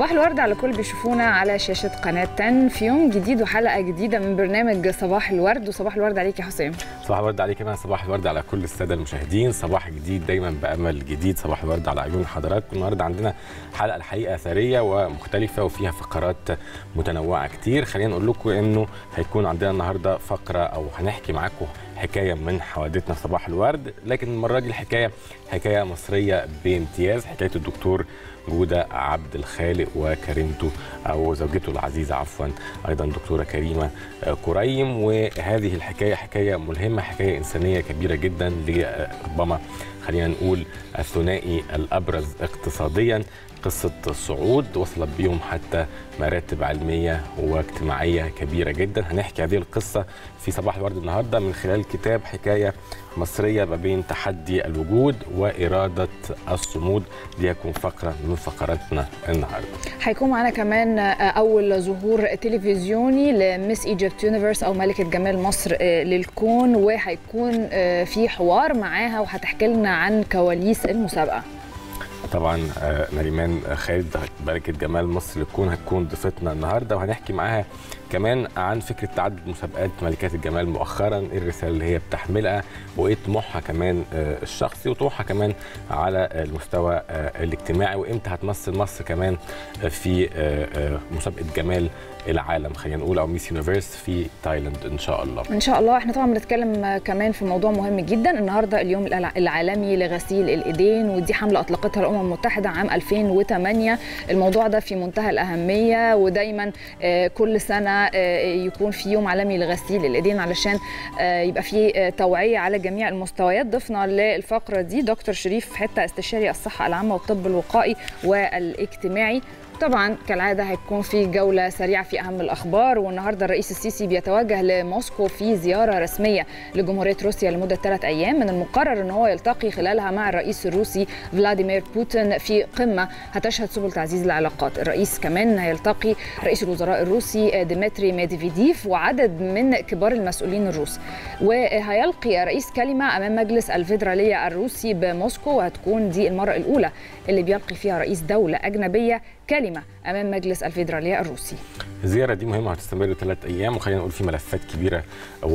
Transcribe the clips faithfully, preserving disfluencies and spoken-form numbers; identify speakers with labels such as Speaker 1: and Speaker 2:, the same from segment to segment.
Speaker 1: صباح الورد على كل بيشوفونا على شاشة قناة عشرة في يوم جديد وحلقة جديدة من برنامج صباح الورد. وصباح الورد عليك يا حسام.
Speaker 2: صباح الورد عليك كمان، صباح الورد على كل السادة المشاهدين، صباح جديد دايما بأمل جديد، صباح الورد على عيون حضراتكم. النهارده عندنا حلقة الحقيقة ثرية ومختلفة وفيها فقرات متنوعة كتير. خلينا نقول لكم انه هيكون عندنا النهارده فقرة او هنحكي معاكم حكاية من حوادثنا صباح الورد، لكن المرة دي الحكاية حكاية مصرية بامتياز، حكاية الدكتور جودة عبد الخالق وكريمته او زوجته العزيزه عفوا ايضا دكتوره كريمه كريم. وهذه الحكايه حكايه ملهمه، حكايه انسانيه كبيره جدا لربما خلينا نقول الثنائي الابرز اقتصاديا. قصة صعود وصلت بيهم حتى مراتب علمية واجتماعية كبيرة جدا. هنحكي هذه القصة في صباح الورد النهاردة من خلال كتاب حكاية مصرية ما بين تحدي الوجود وإرادة الصمود. دي هتكون فقرة من فقراتنا النهاردة.
Speaker 1: هيكون معانا كمان أول ظهور تلفزيوني لميس ايجيبت يونيفرس أو ملكة جمال مصر للكون، وهيكون في حوار معاها وهتحكي لنا عن كواليس المسابقة.
Speaker 2: طبعا نريمان خالد ملكة جمال مصر للكون هتكون ضيفتنا النهارده، وهنحكي معاها كمان عن فكره تعدد مسابقات ملكات الجمال مؤخرا، ايه الرساله اللي هي بتحملها وايه طموحها كمان الشخصي وطموحها كمان على المستوى الاجتماعي، وامتى هتمثل مصر كمان في مسابقه جمال العالم خلينا نقول او ميس يونيفرس في تايلاند ان شاء الله.
Speaker 1: ان شاء الله. احنا طبعا بنتكلم كمان في موضوع مهم جدا النهارده، اليوم العالمي لغسيل الايدين، ودي حمله اطلقتها الامم المتحده عام ألفين وثمانية. الموضوع ده في منتهى الاهميه، ودايما كل سنه يكون في يوم عالمي لغسيل الايدين علشان يبقى في توعيه على جميع المستويات. ضفنا للفقره دي دكتور شريف حته استشاري الصحه العامه والطب الوقائي والاجتماعي. طبعا كالعاده هيكون في جوله سريعه في اهم الاخبار، والنهارده الرئيس السيسي بيتوجه لموسكو في زياره رسميه لجمهوريه روسيا لمده ثلاث ايام. من المقرر ان هو يلتقي خلالها مع الرئيس الروسي فلاديمير بوتين في قمه هتشهد سبل تعزيز العلاقات. الرئيس كمان هيلتقي رئيس الوزراء الروسي ديمتري ميدفيديف وعدد من كبار المسؤولين الروس، وهيلقي رئيس كلمه امام مجلس الفيدراليه الروسي بموسكو، وهتكون دي المره الاولى اللي بيلقي فيها رئيس دوله اجنبيه كلمه امام مجلس الفيدراليه الروسي.
Speaker 2: الزياره دي مهمه هتستمر ثلاث ايام، وخلينا نقول في ملفات كبيره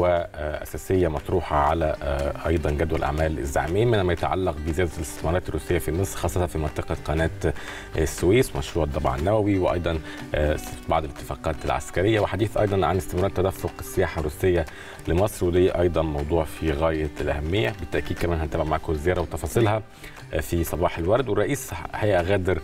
Speaker 2: واساسيه مطروحه على ايضا جدول اعمال الزعيمين، من ما يتعلق بزياده الاستثمارات الروسيه في مصر خاصه في منطقه قناه السويس، مشروع الضبع النووي، وايضا بعض الاتفاقات العسكريه، وحديث ايضا عن استمرار تدفق السياحه الروسيه لمصر، ودي ايضا موضوع في غايه الاهميه. بالتاكيد كمان هنتابع معكم الزياره وتفاصيلها في صباح الورد. والرئيس هيغادر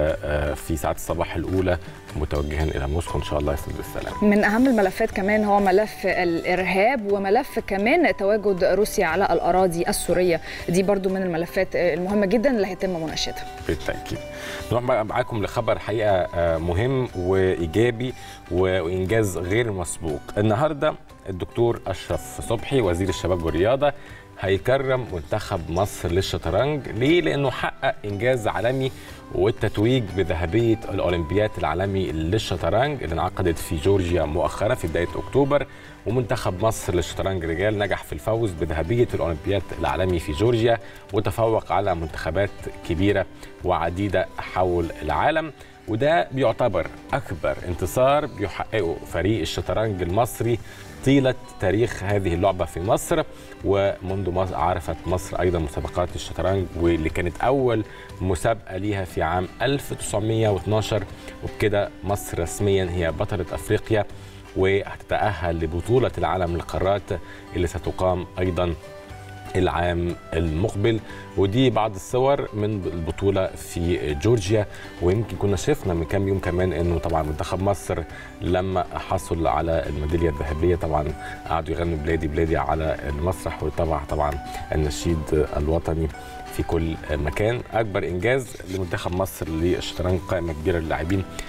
Speaker 2: في ساعات الصباح الاولى متوجها الى موسكو ان شاء الله يصل بالسلام.
Speaker 1: من اهم الملفات كمان هو ملف الارهاب، وملف كمان تواجد روسيا على الاراضي السوريه، دي برضو من الملفات المهمه جدا اللي هيتم مناقشتها.
Speaker 2: بالتاكيد. نروح معاكم لخبر حقيقه مهم وايجابي وانجاز غير مسبوق. النهارده الدكتور اشرف صبحي وزير الشباب والرياضه هيكرم منتخب مصر للشطرنج. ليه؟ لانه حقق انجاز عالمي والتتويج بذهبيه الاولمبياد العالمي للشطرنج اللي انعقدت في جورجيا مؤخرا في بدايه اكتوبر. ومنتخب مصر للشطرنج رجال نجح في الفوز بذهبيه الاولمبياد العالمي في جورجيا، وتفوق على منتخبات كبيره وعديده حول العالم. وده بيعتبر اكبر انتصار بيحققه فريق الشطرنج المصري طيله تاريخ هذه اللعبه في مصر، ومنذ ما عرفت مصر ايضا مسابقات الشطرنج، واللي كانت اول مسابقه ليها في عام ألف وتسعمائة واثناشر. وبكده مصر رسميا هي بطله افريقيا، وهتتاهل لبطوله العالم للقارات اللي ستقام ايضا العام المقبل. ودي بعض الصور من البطوله في جورجيا. ويمكن كنا شفنا من كام يوم كمان انه طبعا منتخب مصر لما حصل على الميداليه الذهبيه طبعا قعدوا يغنوا بلادي بلادي على المسرح، وطبعا طبعا النشيد الوطني في كل مكان. اكبر انجاز لمنتخب مصر للشطرنج، قائمه كبيره للاعبين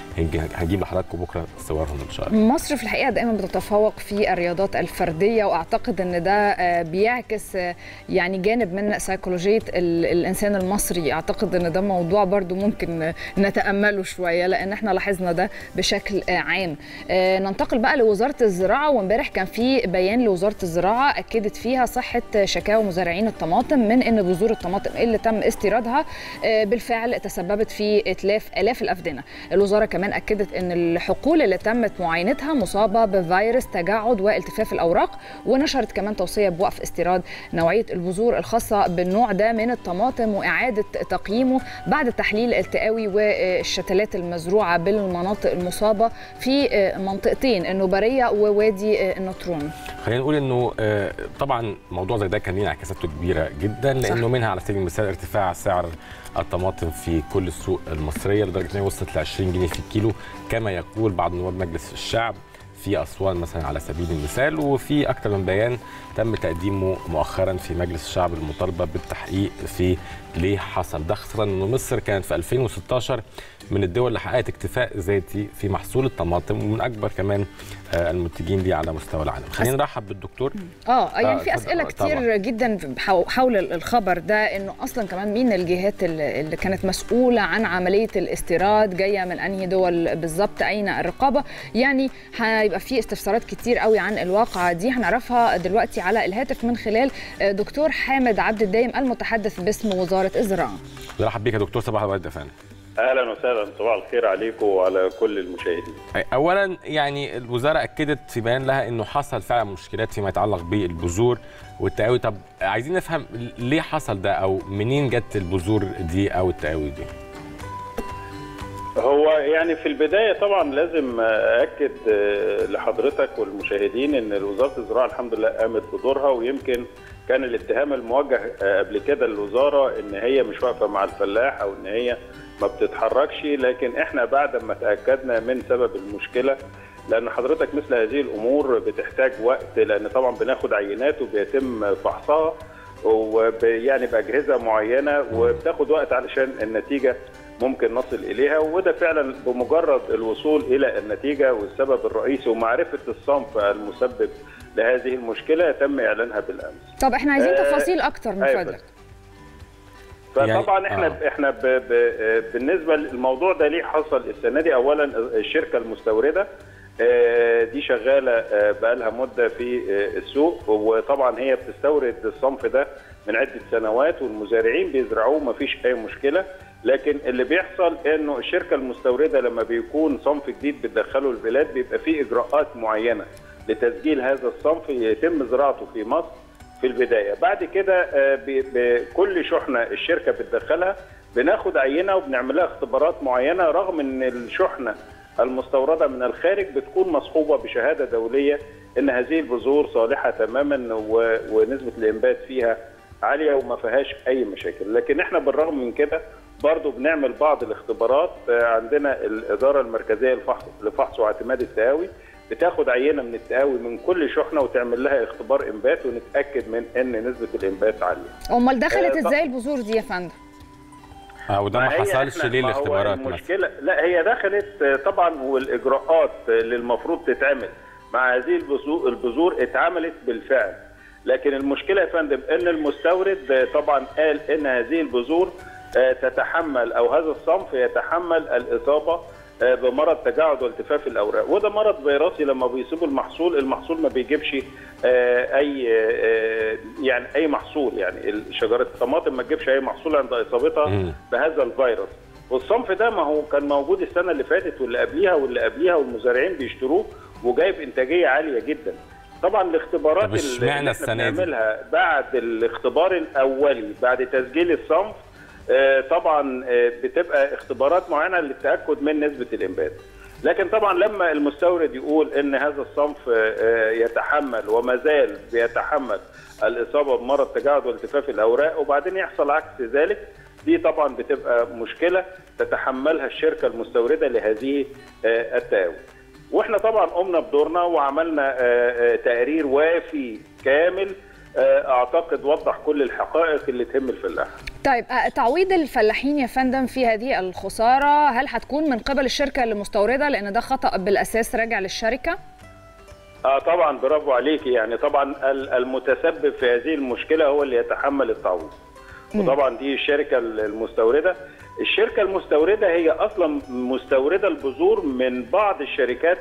Speaker 2: هنجيب لحضراتكم بكره صورهم ان شاء الله.
Speaker 1: مصر في الحقيقه دائما بتتفوق في الرياضات الفرديه، واعتقد ان ده بيعكس يعني جانب من سيكولوجيه الانسان المصري. اعتقد ان ده موضوع برضو ممكن نتامله شويه، لان احنا لاحظنا ده بشكل عام. ننتقل بقى لوزاره الزراعه، وامبارح كان في بيان لوزاره الزراعه اكدت فيها صحه شكاوى مزارعين الطماطم من ان بذور الطماطم اللي تم استيرادها بالفعل تسببت في اتلاف الاف الافدنه. الوزاره كمان اكدت ان الحقول اللي تمت معاينتها مصابه بفيروس تجعد والتفاف الاوراق، ونشرت كمان توصيه بوقف استيراد نوعيه البذور الخاصه بالنوع ده من الطماطم واعاده تقييمه بعد تحليل التقاوي والشتلات المزروعه بالمناطق المصابه في منطقتين النوبريه ووادي النطرون.
Speaker 2: خلينا نقول انه طبعا موضوع زي ده كان ليه انعكاساته كبيره جدا، لانه صح. منها على سبيل المثال ارتفاع سعر الطماطم في كل السوق المصريه لدرجه انها وصلت ل عشرين جنيه في الكيلو، كما يقول بعض نواب مجلس الشعب في أسوان مثلا على سبيل المثال. وفي أكثر من بيان تم تقديمه مؤخرا في مجلس الشعب المطالبه بالتحقيق في ليه حصل ده، خاصه ان مصر كانت في ألفين وستة عشر من الدول اللي حققت اكتفاء ذاتي في محصول الطماطم، ومن اكبر كمان المنتجين دي على مستوى العالم. خلينا نرحب بالدكتور.
Speaker 1: اه يعني في اسئله كتير طبعا. جدا حول الخبر ده، انه اصلا كمان مين الجهات اللي كانت مسؤوله عن عمليه الاستيراد، جايه من انهي دول بالظبط، اين الرقابه؟ يعني هيبقى في استفسارات كتير قوي عن الواقعه دي، هنعرفها دلوقتي على الهاتف من خلال دكتور حامد عبد الدايم المتحدث باسم وزاره الزراعه.
Speaker 2: نرحب بيك يا دكتور، صباح الورد يا فندم.
Speaker 3: اهلا وسهلا، صباح الخير عليكم وعلى كل المشاهدين.
Speaker 2: اولا يعني الوزاره اكدت في بيان لها انه حصل فعلا مشكلات فيما يتعلق بالبذور والتقاوي. طب عايزين نفهم ليه حصل ده، او منين جت البذور دي او التقاوي دي؟
Speaker 3: هو يعني في البدايه طبعا لازم اكد لحضرتك والمشاهدين ان وزاره الزراعه الحمد لله قامت بدورها، ويمكن كان الاتهام الموجه قبل كده للوزاره ان هي مش واقفه مع الفلاح او ان هي ما بتتحركش، لكن احنا بعد ما تاكدنا من سبب المشكله، لان حضرتك مثل هذه الامور بتحتاج وقت، لان طبعا بناخد عينات وبيتم فحصها ويعني باجهزه معينه، وبتاخد وقت علشان النتيجه ممكن نصل اليها، وده فعلا بمجرد الوصول الى النتيجه والسبب الرئيسي ومعرفه الصنف المسبب لهذه المشكله تم اعلانها بالامس.
Speaker 1: طب احنا عايزين آه تفاصيل اكتر من فضلك.
Speaker 3: فطبعا احنا آه. احنا ب ب بالنسبه للموضوع ده ليه حصل السنه دي، اولا الشركه المستورده دي شغاله بقالها مده في السوق، وطبعا هي بتستورد الصنف ده من عده سنوات والمزارعين بيزرعوه ما فيش اي مشكله، لكن اللي بيحصل انه الشركه المستورده لما بيكون صنف جديد بتدخله البلاد بيبقى فيه اجراءات معينه لتسجيل هذا الصنف يتم زراعته في مصر في البدايه. بعد كده بكل شحنه الشركه بتدخلها بناخد عينه وبنعمل لها اختبارات معينه، رغم ان الشحنه المستورده من الخارج بتكون مصحوبه بشهاده دوليه ان هذه البذور صالحه تماما ونسبه الانبات فيها عاليه وما فيهاش اي مشاكل. لكن احنا بالرغم من كده برضه بنعمل بعض الاختبارات. عندنا الاداره المركزيه لفحص لفحص واعتماد التقاوي بتاخد عينه من التقاوي من كل شحنه وتعمل لها اختبار انبات ونتاكد من ان نسبه الانبات عاليه.
Speaker 1: امال دخلت آه ازاي البذور دي يا فندم؟
Speaker 2: اه وده ما حصلش ليه الاختبارات؟
Speaker 3: المشكله لا هي دخلت طبعا، والاجراءات اللي المفروض تتعمل مع هذه البذور اتعملت بالفعل، لكن المشكله يا فندم ان المستورد طبعا قال ان هذه البذور تتحمل او هذا الصنف يتحمل الاصابه بمرض تجعد والتفاف الاوراق، وده مرض فيروسي لما بيصيب المحصول، المحصول ما بيجيبش اي يعني اي محصول، يعني شجره الطماطم ما تجيبش اي محصول عند اصابتها بهذا الفيروس. والصنف ده ما هو كان موجود السنه اللي فاتت واللي قبليها واللي قبليها والمزارعين بيشتروه وجايب انتاجيه عاليه جدا. طبعا الاختبارات اللي احنا بنعملها بعد الاختبار الاولي بعد تسجيل الصنف طبعا بتبقى اختبارات معينه للتاكد من نسبه الانبات، لكن طبعا لما المستورد يقول ان هذا الصنف يتحمل وما زال بيتحمل الاصابه بمرض تجعد والتفاف الاوراق وبعدين يحصل عكس ذلك، دي طبعا بتبقى مشكله تتحملها الشركه المستورده لهذه التقاوي. واحنا طبعا قمنا بدورنا وعملنا تقرير وافي كامل اعتقد وضح كل الحقائق اللي تهم الفلاح.
Speaker 1: طيب تعويض الفلاحين يا فندم في هذه الخساره هل هتكون من قبل الشركه المستورده لان ده خطأ بالاساس راجع للشركه؟
Speaker 3: اه طبعا برافو عليكي، يعني طبعا المتسبب في هذه المشكله هو اللي يتحمل التعويض. وطبعا دي الشركه المستورده. الشركه المستورده هي اصلا مستورده البذور من بعض الشركات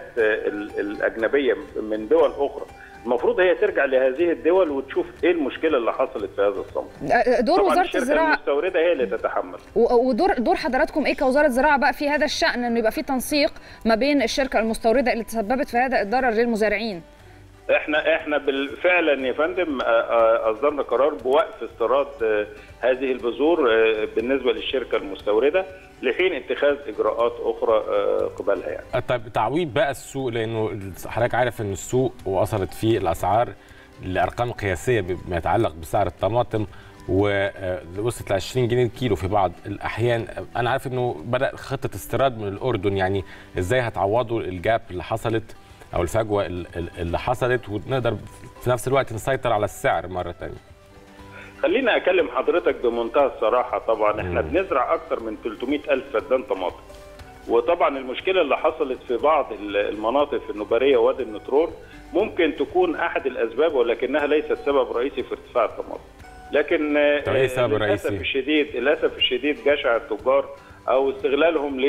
Speaker 3: الاجنبيه من دول اخرى. المفروض هي ترجع لهذه الدول وتشوف ايه المشكله اللي حصلت في هذا الصنف.
Speaker 1: دور وزاره الزراعه
Speaker 3: المستورده هي اللي تتحمل.
Speaker 1: ودور دور حضراتكم ايه كوزاره زراعه بقى في هذا الشأن، انه يبقى في تنسيق ما بين الشركه المستورده اللي تسببت في هذا الضرر للمزارعين؟
Speaker 3: احنا احنا بالفعل يا فندم اصدرنا قرار بوقف استيراد هذه البذور بالنسبه للشركه المستورده لحين اتخاذ اجراءات اخرى قبلها يعني.
Speaker 2: طيب تعويض بقى السوق، لانه حضرتك عارف ان السوق وصلت فيه الاسعار لارقام قياسيه بما يتعلق بسعر الطماطم ووصلت ل عشرين جنيه الكيلو في بعض الاحيان. انا عارف انه بدا خطه استيراد من الاردن، يعني ازاي هتعوضوا الجاب اللي حصلت او الفجوه اللي حصلت ونقدر في نفس الوقت نسيطر على السعر مره ثانيه؟
Speaker 3: خليني اكلم حضرتك بمنتهى الصراحه. طبعا احنا مم. بنزرع اكثر من ثلاثمائة ألف فدان طماطم، وطبعا المشكله اللي حصلت في بعض المناطق في النوباريه ووادي النطرون ممكن تكون احد الاسباب، ولكنها ليست سبب رئيسي في ارتفاع الطماطم. لكن للاسف الشديد للاسف الشديد جشع التجار او استغلالهم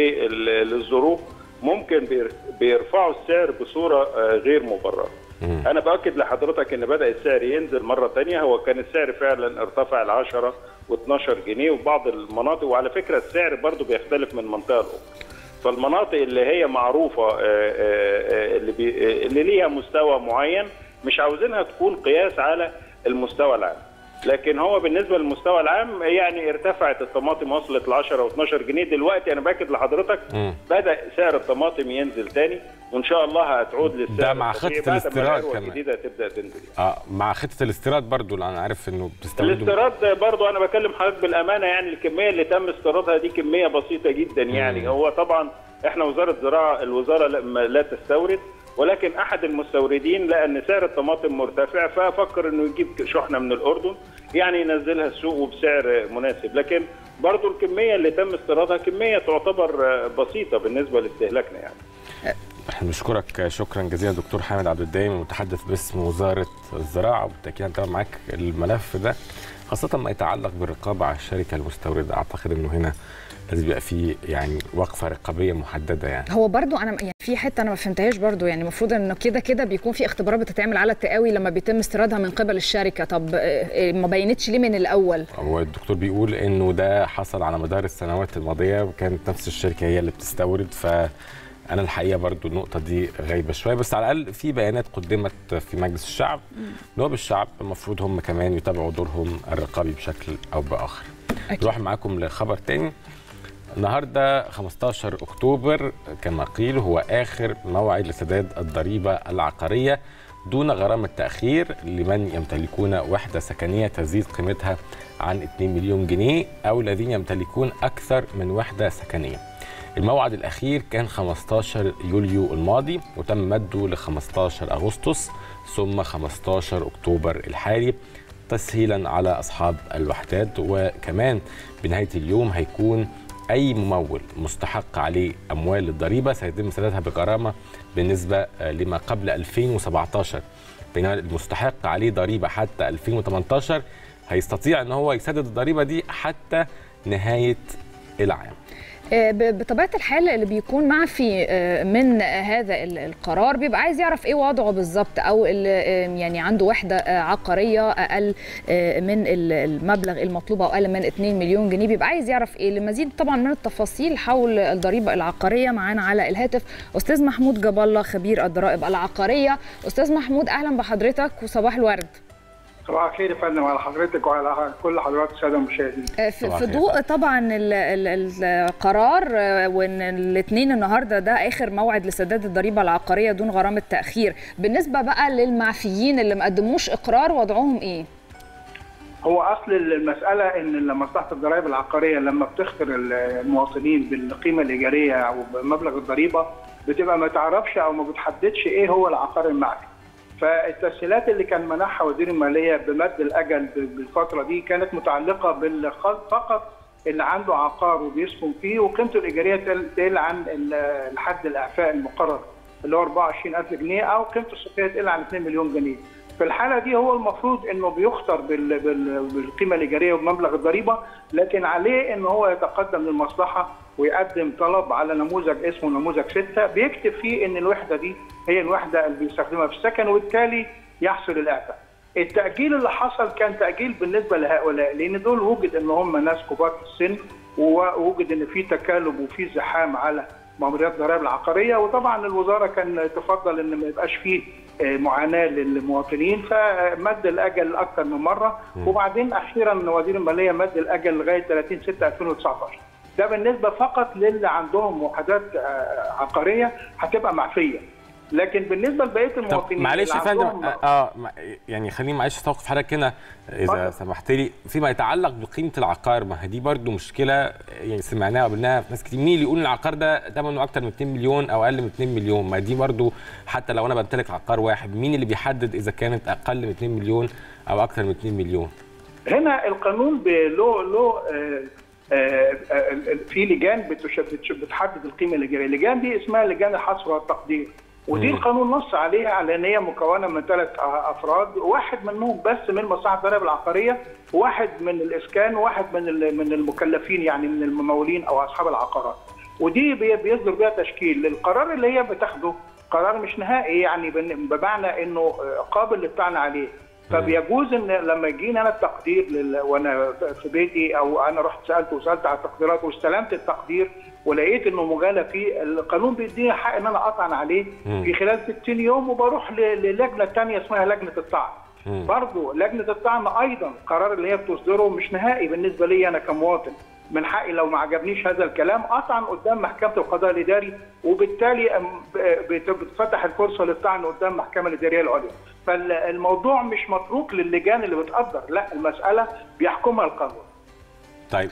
Speaker 3: للظروف ممكن بيرفعوا السعر بصوره غير مبرره. انا باكد لحضرتك ان بدا السعر ينزل مره ثانيه. هو كان السعر فعلا ارتفع ل عشرة واثناشر جنيه وبعض المناطق، وعلى فكره السعر برضو بيختلف من منطقه لاخرى. فالمناطق اللي هي معروفه اللي بي اللي ليها مستوى معين مش عاوزينها تكون قياس على المستوى العام، لكن هو بالنسبه للمستوى العام يعني ارتفعت الطماطم وصلت ل عشرة واثناشر جنيه. دلوقتي انا باكد لحضرتك م. بدا سعر الطماطم ينزل تاني، وان شاء الله هتعود للسعر
Speaker 2: ده مع خطه الاستيراد كمان
Speaker 3: الجديده تبدا تنزل.
Speaker 2: اه مع خطه الاستيراد برضو، انا عارف انه بتستوردوا
Speaker 3: الاستيراد برضو. انا بكلم حضرتك بالامانه، يعني الكميه اللي تم استيرادها دي كميه بسيطه جدا يعني. م. هو طبعا احنا وزاره الزراعه الوزاره لا تستورد، ولكن احد المستوردين لقى ان سعر الطماطم مرتفع ففكر انه يجيب شحنه من الاردن يعني ينزلها السوق وبسعر مناسب، لكن برضو الكميه اللي تم استيرادها كميه تعتبر بسيطه بالنسبه لاستهلاكنا يعني.
Speaker 2: احنا بنشكرك شكرا جزيلا دكتور حامد عبد الدايم المتحدث باسم وزاره الزراعه، وبالتاكيد هنتابع معاك الملف ده خاصه ما يتعلق بالرقابه على الشركه المستورده. اعتقد انه هنا لازم يبقى في يعني وقفه رقابيه محدده يعني.
Speaker 1: هو برضو انا يعني في حته انا ما فهمتهاش برضو، يعني المفروض انه كده كده بيكون في اختبارات بتتعمل على التقاوي لما بيتم استيرادها من قبل الشركه. طب ما بينتش ليه من الاول؟
Speaker 2: هو الدكتور بيقول انه ده حصل على مدار السنوات الماضيه وكانت نفس الشركه هي اللي بتستورد. ف أنا الحقيقة برضو النقطة دي غايبة شوية، بس على الأقل في بيانات قدمت في مجلس الشعب. نواب الشعب المفروض هم كمان يتابعوا دورهم الرقابي بشكل أو بآخر. نروح معاكم لخبر تاني. النهارده خمستاشر أكتوبر كما قيل هو آخر موعد لسداد الضريبة العقارية دون غرامة تأخير لمن يمتلكون وحدة سكنية تزيد قيمتها عن اثنين مليون جنيه أو الذين يمتلكون أكثر من وحدة سكنية. الموعد الأخير كان خمستاشر يوليو الماضي وتم مده ل خمستاشر أغسطس ثم خمستاشر أكتوبر الحالي تسهيلا على أصحاب الوحدات. وكمان بنهاية اليوم هيكون أي ممول مستحق عليه أموال الضريبة سيتم سدادها بغرامة بالنسبة لما قبل ألفين وسبعتاشر، بينما المستحق عليه ضريبة حتى ألفين وتمنتاشر هيستطيع أن هو يسدد الضريبة دي حتى نهاية العام.
Speaker 1: بطبيعه الحال اللي بيكون معفي من هذا القرار بيبقى عايز يعرف ايه وضعه بالظبط، او اللي يعني عنده وحده عقاريه اقل من المبلغ المطلوب او اقل من اثنين مليون جنيه بيبقى عايز يعرف ايه. لمزيد طبعا من التفاصيل حول الضريبه العقاريه معانا على الهاتف استاذ محمود جاب الله خبير الضرائب العقاريه. استاذ محمود اهلا بحضرتك وصباح الورد.
Speaker 4: صباح الخير يا فندم على حضرتك وعلى كل حضرات الساده المشاهدين.
Speaker 1: في ضوء طبعا القرار وان الاثنين النهارده ده اخر موعد لسداد الضريبه العقاريه دون غرامه تاخير، بالنسبه بقى للمعفيين اللي ما قدموش اقرار وضعهم ايه؟
Speaker 4: هو اصل المساله ان مصلحه الضرائب العقاريه لما بتخطر المواطنين بالقيمه الايجاريه او بمبلغ الضريبه بتبقى ما تعرفش او ما بتحددش ايه هو العقار المعفي. فالتسهيلات اللي كان منحها وزير الماليه بمد الاجل بالفتره دي كانت متعلقه بال فقط اللي عنده عقار وبيسكن فيه وقيمته الايجاريه تقل عن الحد الاعفاء المقرر اللي هو أربعة وعشرين ألف جنيه او قيمته السوقيه تقل عن اثنين مليون جنيه. في الحاله دي هو المفروض انه بيخسر بالقيمه الايجاريه وبمبلغ الضريبه، لكن عليه ان هو يتقدم للمصلحه ويقدم طلب على نموذج اسمه نموذج ستة بيكتب فيه ان الوحده دي هي الوحده اللي بيستخدمها في السكن وبالتالي يحصل الاعفاء. التاجيل اللي حصل كان تاجيل بالنسبه لهؤلاء لان دول وجد ان هم ناس كبار في السن ووجد ان في تكالب وفي زحام على مأموريات الضرائب العقاريه، وطبعا الوزاره كان تفضل ان ما يبقاش فيه معاناه للمواطنين فمد الاجل اكثر من مره، وبعدين اخيرا وزير الماليه مد الاجل لغايه ثلاثين ستة ألفين وتسعطاشر. ده بالنسبه فقط للي عندهم وحدات عقاريه هتبقى معفيه، لكن بالنسبه لبقيه المواطنين
Speaker 2: معلش يا فندم اه يعني خليني معلش استوقف حضرتك هنا اذا سمحت لي فيما يتعلق بقيمه العقار. ما هي دي برضه مشكله يعني سمعناها وقابلناها في ناس كتير. مين اللي يقول العقار ده ثمنه اكتر من اثنين مليون او اقل من اثنين مليون؟ ما دي برضه حتى لو انا بمتلك عقار واحد مين اللي بيحدد اذا كانت اقل من اثنين مليون او اكتر من اثنين مليون؟
Speaker 4: هنا القانون له له في لجان بتحدد القيمه الايجاريه. اللجان دي اسمها لجان الحصر والتقدير، ودي القانون نص عليها على ان هي مكونه من ثلاث افراد، واحد منهم بس من مصلحه الضرائب العقاريه، وواحد من الاسكان، وواحد من من المكلفين يعني من الممولين او اصحاب العقارات. ودي بيصدر بها تشكيل. القرار اللي هي بتاخده قرار مش نهائي يعني بمعنى انه قابل للطعن عليه، فبيجوز ان لما يجيني انا التقدير لل... وانا في بيتي او انا رحت سالت وسالت على التقديرات واستلمت التقدير ولقيت انه مغالى فيه، القانون بيديني حق ان انا اطعن عليه في خلال ستين يوم وبروح للجنه ثانيه اسمها لجنه الطعن. برضه لجنه الطعن ايضا قرار اللي هي بتصدره مش نهائي بالنسبه لي انا كمواطن، من حقي لو ما عجبنيش هذا الكلام اطعن قدام محكمه القضاء الاداري، وبالتالي بتفتح الفرصه للطعن قدام المحكمه الاداريه العليا. فالموضوع مش متروك للجان اللي بتقدر، لا المساله بيحكمها القانون.
Speaker 2: طيب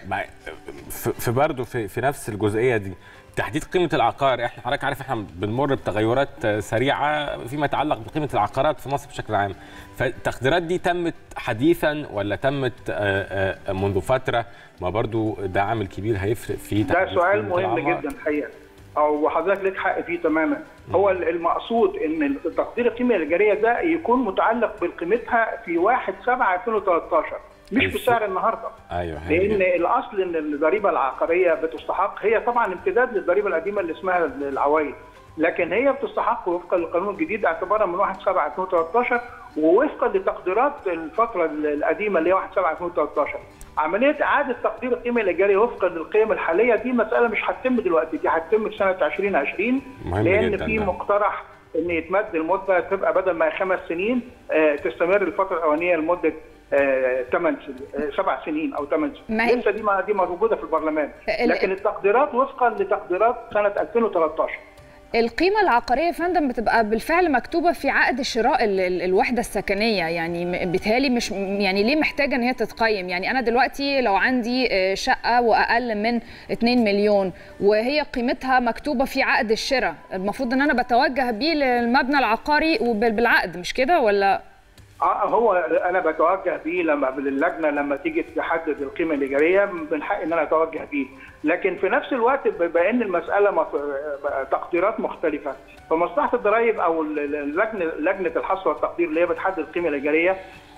Speaker 2: في برضه في, في نفس الجزئيه دي تحديد قيمه العقار، احنا حضرتك عارف احنا بنمر بتغيرات سريعه فيما يتعلق بقيمه العقارات في مصر بشكل عام، فالتقديرات دي تمت حديثا ولا تمت منذ فتره؟ ما برضو ده عامل كبير هيفرق في
Speaker 4: ده سؤال مهم جدا الحقيقه، او حضرتك ليك حق فيه تماما. هو المقصود ان تقدير القيمه الايجاريه ده يكون متعلق بقيمتها في واحد سبعة ألفين وثلاثطاشر مش بسعر النهارده.
Speaker 2: ايوه
Speaker 4: لان الاصل ان الضريبه العقاريه بتستحق، هي طبعا امتداد للضريبه القديمه اللي اسمها العوائد، لكن هي بتستحق وفقا للقانون الجديد اعتبارا من واحد سبعة ألفين وثلاثطاشر ووفقا لتقديرات الفتره القديمه اللي هي واحد سبعة ألفين وثلاثطاشر. عمليه اعاده تقدير القيمه الايجاريه وفقا للقيم الحاليه دي مساله مش هتتم دلوقتي، دي هتتم في سنه ألفين وعشرين لان في مقترح ان يتمد المده تبقى بدل ما خمس سنين تستمر الفتره الاولانيه لمده ثمان سنين سبع سنين او ثمان سنين. لسه دي ما دي موجوده في البرلمان، لكن التقديرات وفقا لتقديرات سنه ألفين وثلاثطاشر.
Speaker 1: القيمة العقارية يا فندم بتبقى بالفعل مكتوبة في عقد شراء الوحدة السكنية، يعني بيتهيألي مش يعني ليه محتاجة ان هي تتقيم؟ يعني انا دلوقتي لو عندي شقة واقل من اثنين مليون وهي قيمتها مكتوبة في عقد الشراء، المفروض ان انا بتوجه بيه للمبنى العقاري وبالعقد، مش كده ولا؟
Speaker 4: اه هو انا بتوجه بيه لما اللجنه لما تيجي تحدد القيمه الايجاريه من حقي ان انا اتوجه بيه، لكن في نفس الوقت بما ان المساله تقديرات مختلفه فمصلحه الضرائب او لجنه لجنه الحصر والتقدير اللي هي بتحدد القيمه الايجاريه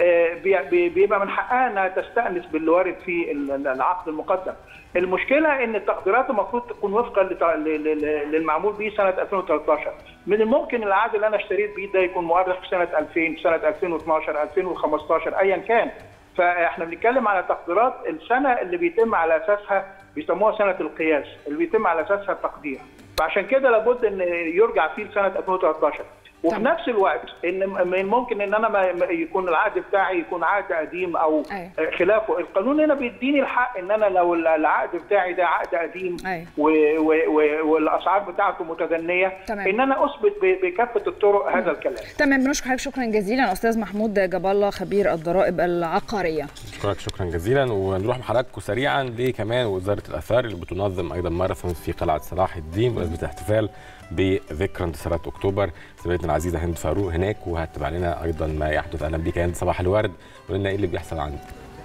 Speaker 4: بيبقى من حقها انها تستانس باللي وارد في العقد المقدم. المشكله ان التقديرات المفروض تكون وفقا للمعمول به سنه ألفين وثلاثطاشر، من الممكن العقد اللي انا اشتريت بيه ده يكون مؤرخ في سنه ألفين، في سنه ألفين واثناشر، ألفين وخمستاشر ايا كان. فاحنا بنتكلم على تقديرات السنه اللي بيتم على اساسها بيسموها سنه القياس اللي بيتم على اساسها التقدير، فعشان كده لابد ان يرجع فيه لسنه ألفين وثلاثطاشر. وفي نفس الوقت ان من ممكن ان انا ما يكون العقد بتاعي يكون عقد قديم او أيوة. خلافه. القانون هنا بيديني الحق ان انا لو العقد بتاعي ده عقد قديم أيوة. والاسعار بتاعته متدنيه تمام. ان انا اثبت بكافه الطرق مم. هذا الكلام.
Speaker 1: تمام، بنشكر حضرتك شكرا جزيلا استاذ محمود جاب الله خبير الضرائب العقاريه.
Speaker 2: بشكرك شكرا جزيلا. ونروح مع حضراتكم سريعا لكمان وزاره الاثار اللي بتنظم ايضا ماراثون في قلعه صلاح الدين بمناسبه الاحتفال بذكرى انتصارات اكتوبر. زميلتنا العزيزه هند فاروق هناك وهتتابع لنا ايضا ما يحدث. اهلا بيك يا هند، صباح الورد، قول لنا ايه اللي بيحصل عندك.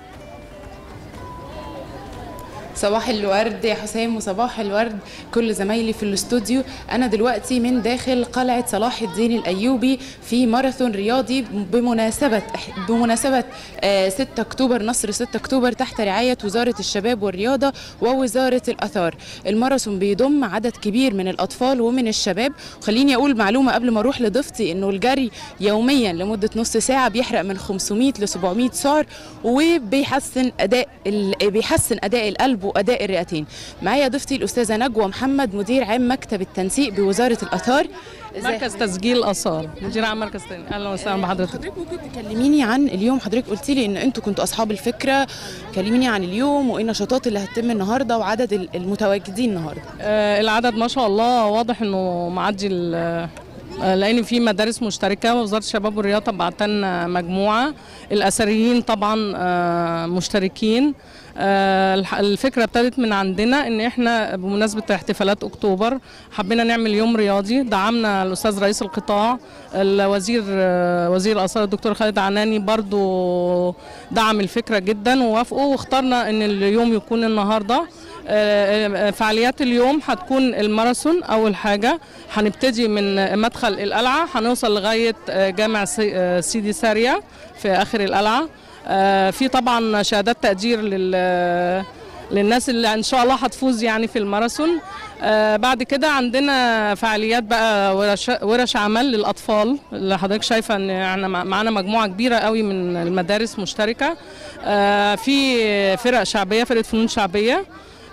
Speaker 5: صباح الورد يا حسام وصباح الورد كل زمايلي في الاستوديو. انا دلوقتي من داخل قلعه صلاح الدين الايوبي في ماراثون رياضي بمناسبه بمناسبه ستة اكتوبر، نصر ستة اكتوبر تحت رعايه وزاره الشباب والرياضه ووزاره الاثار. الماراثون بيضم عدد كبير من الاطفال ومن الشباب. وخليني اقول معلومه قبل ما اروح لضيفتي انه الجري يوميا لمده نص ساعه بيحرق من خمسمائة ل سبعمائة سعر وبيحسن اداء بيحسن اداء القلب واداء الرئتين. معايا ضيفتي الاستاذه نجوى محمد مدير عام مكتب التنسيق بوزاره الاثار،
Speaker 6: مركز تسجيل الاثار، مدير عام مركز تاني. اهلا وسهلا بحضرتك.
Speaker 5: حضرتك ممكن تكلميني عن اليوم؟ حضرتك قلتي لي ان انتوا كنتوا اصحاب الفكره، كلميني عن اليوم وايه النشاطات اللي هتتم النهارده وعدد المتواجدين النهارده.
Speaker 6: آه العدد ما شاء الله واضح انه معدي لان في مدارس مشتركه ووزاره الشباب والرياضه بعت لنا مجموعه. الاثريين طبعا آه مشتركين. الفكرة ابتدت من عندنا ان احنا بمناسبة احتفالات اكتوبر حبينا نعمل يوم رياضي. دعمنا الاستاذ رئيس القطاع الوزير وزير الاثار الدكتور خالد عناني برضو دعم الفكرة جدا ووافقوا، واخترنا ان اليوم يكون النهاردة. فعاليات اليوم هتكون الماراثون. اول حاجة هنبتدي من مدخل القلعة هنوصل لغاية جامع سيدي سارية في اخر القلعة. آه في طبعا شهادات تقدير لل للناس اللي ان شاء الله هتفوز يعني في الماراثون. آه بعد كده عندنا فعاليات بقى ورش, ورش عمل للاطفال اللي حضرتك شايفه ان احنا معانا مجموعه كبيره قوي من المدارس مشتركه. آه في فرق شعبيه، فرقه فنون شعبيه.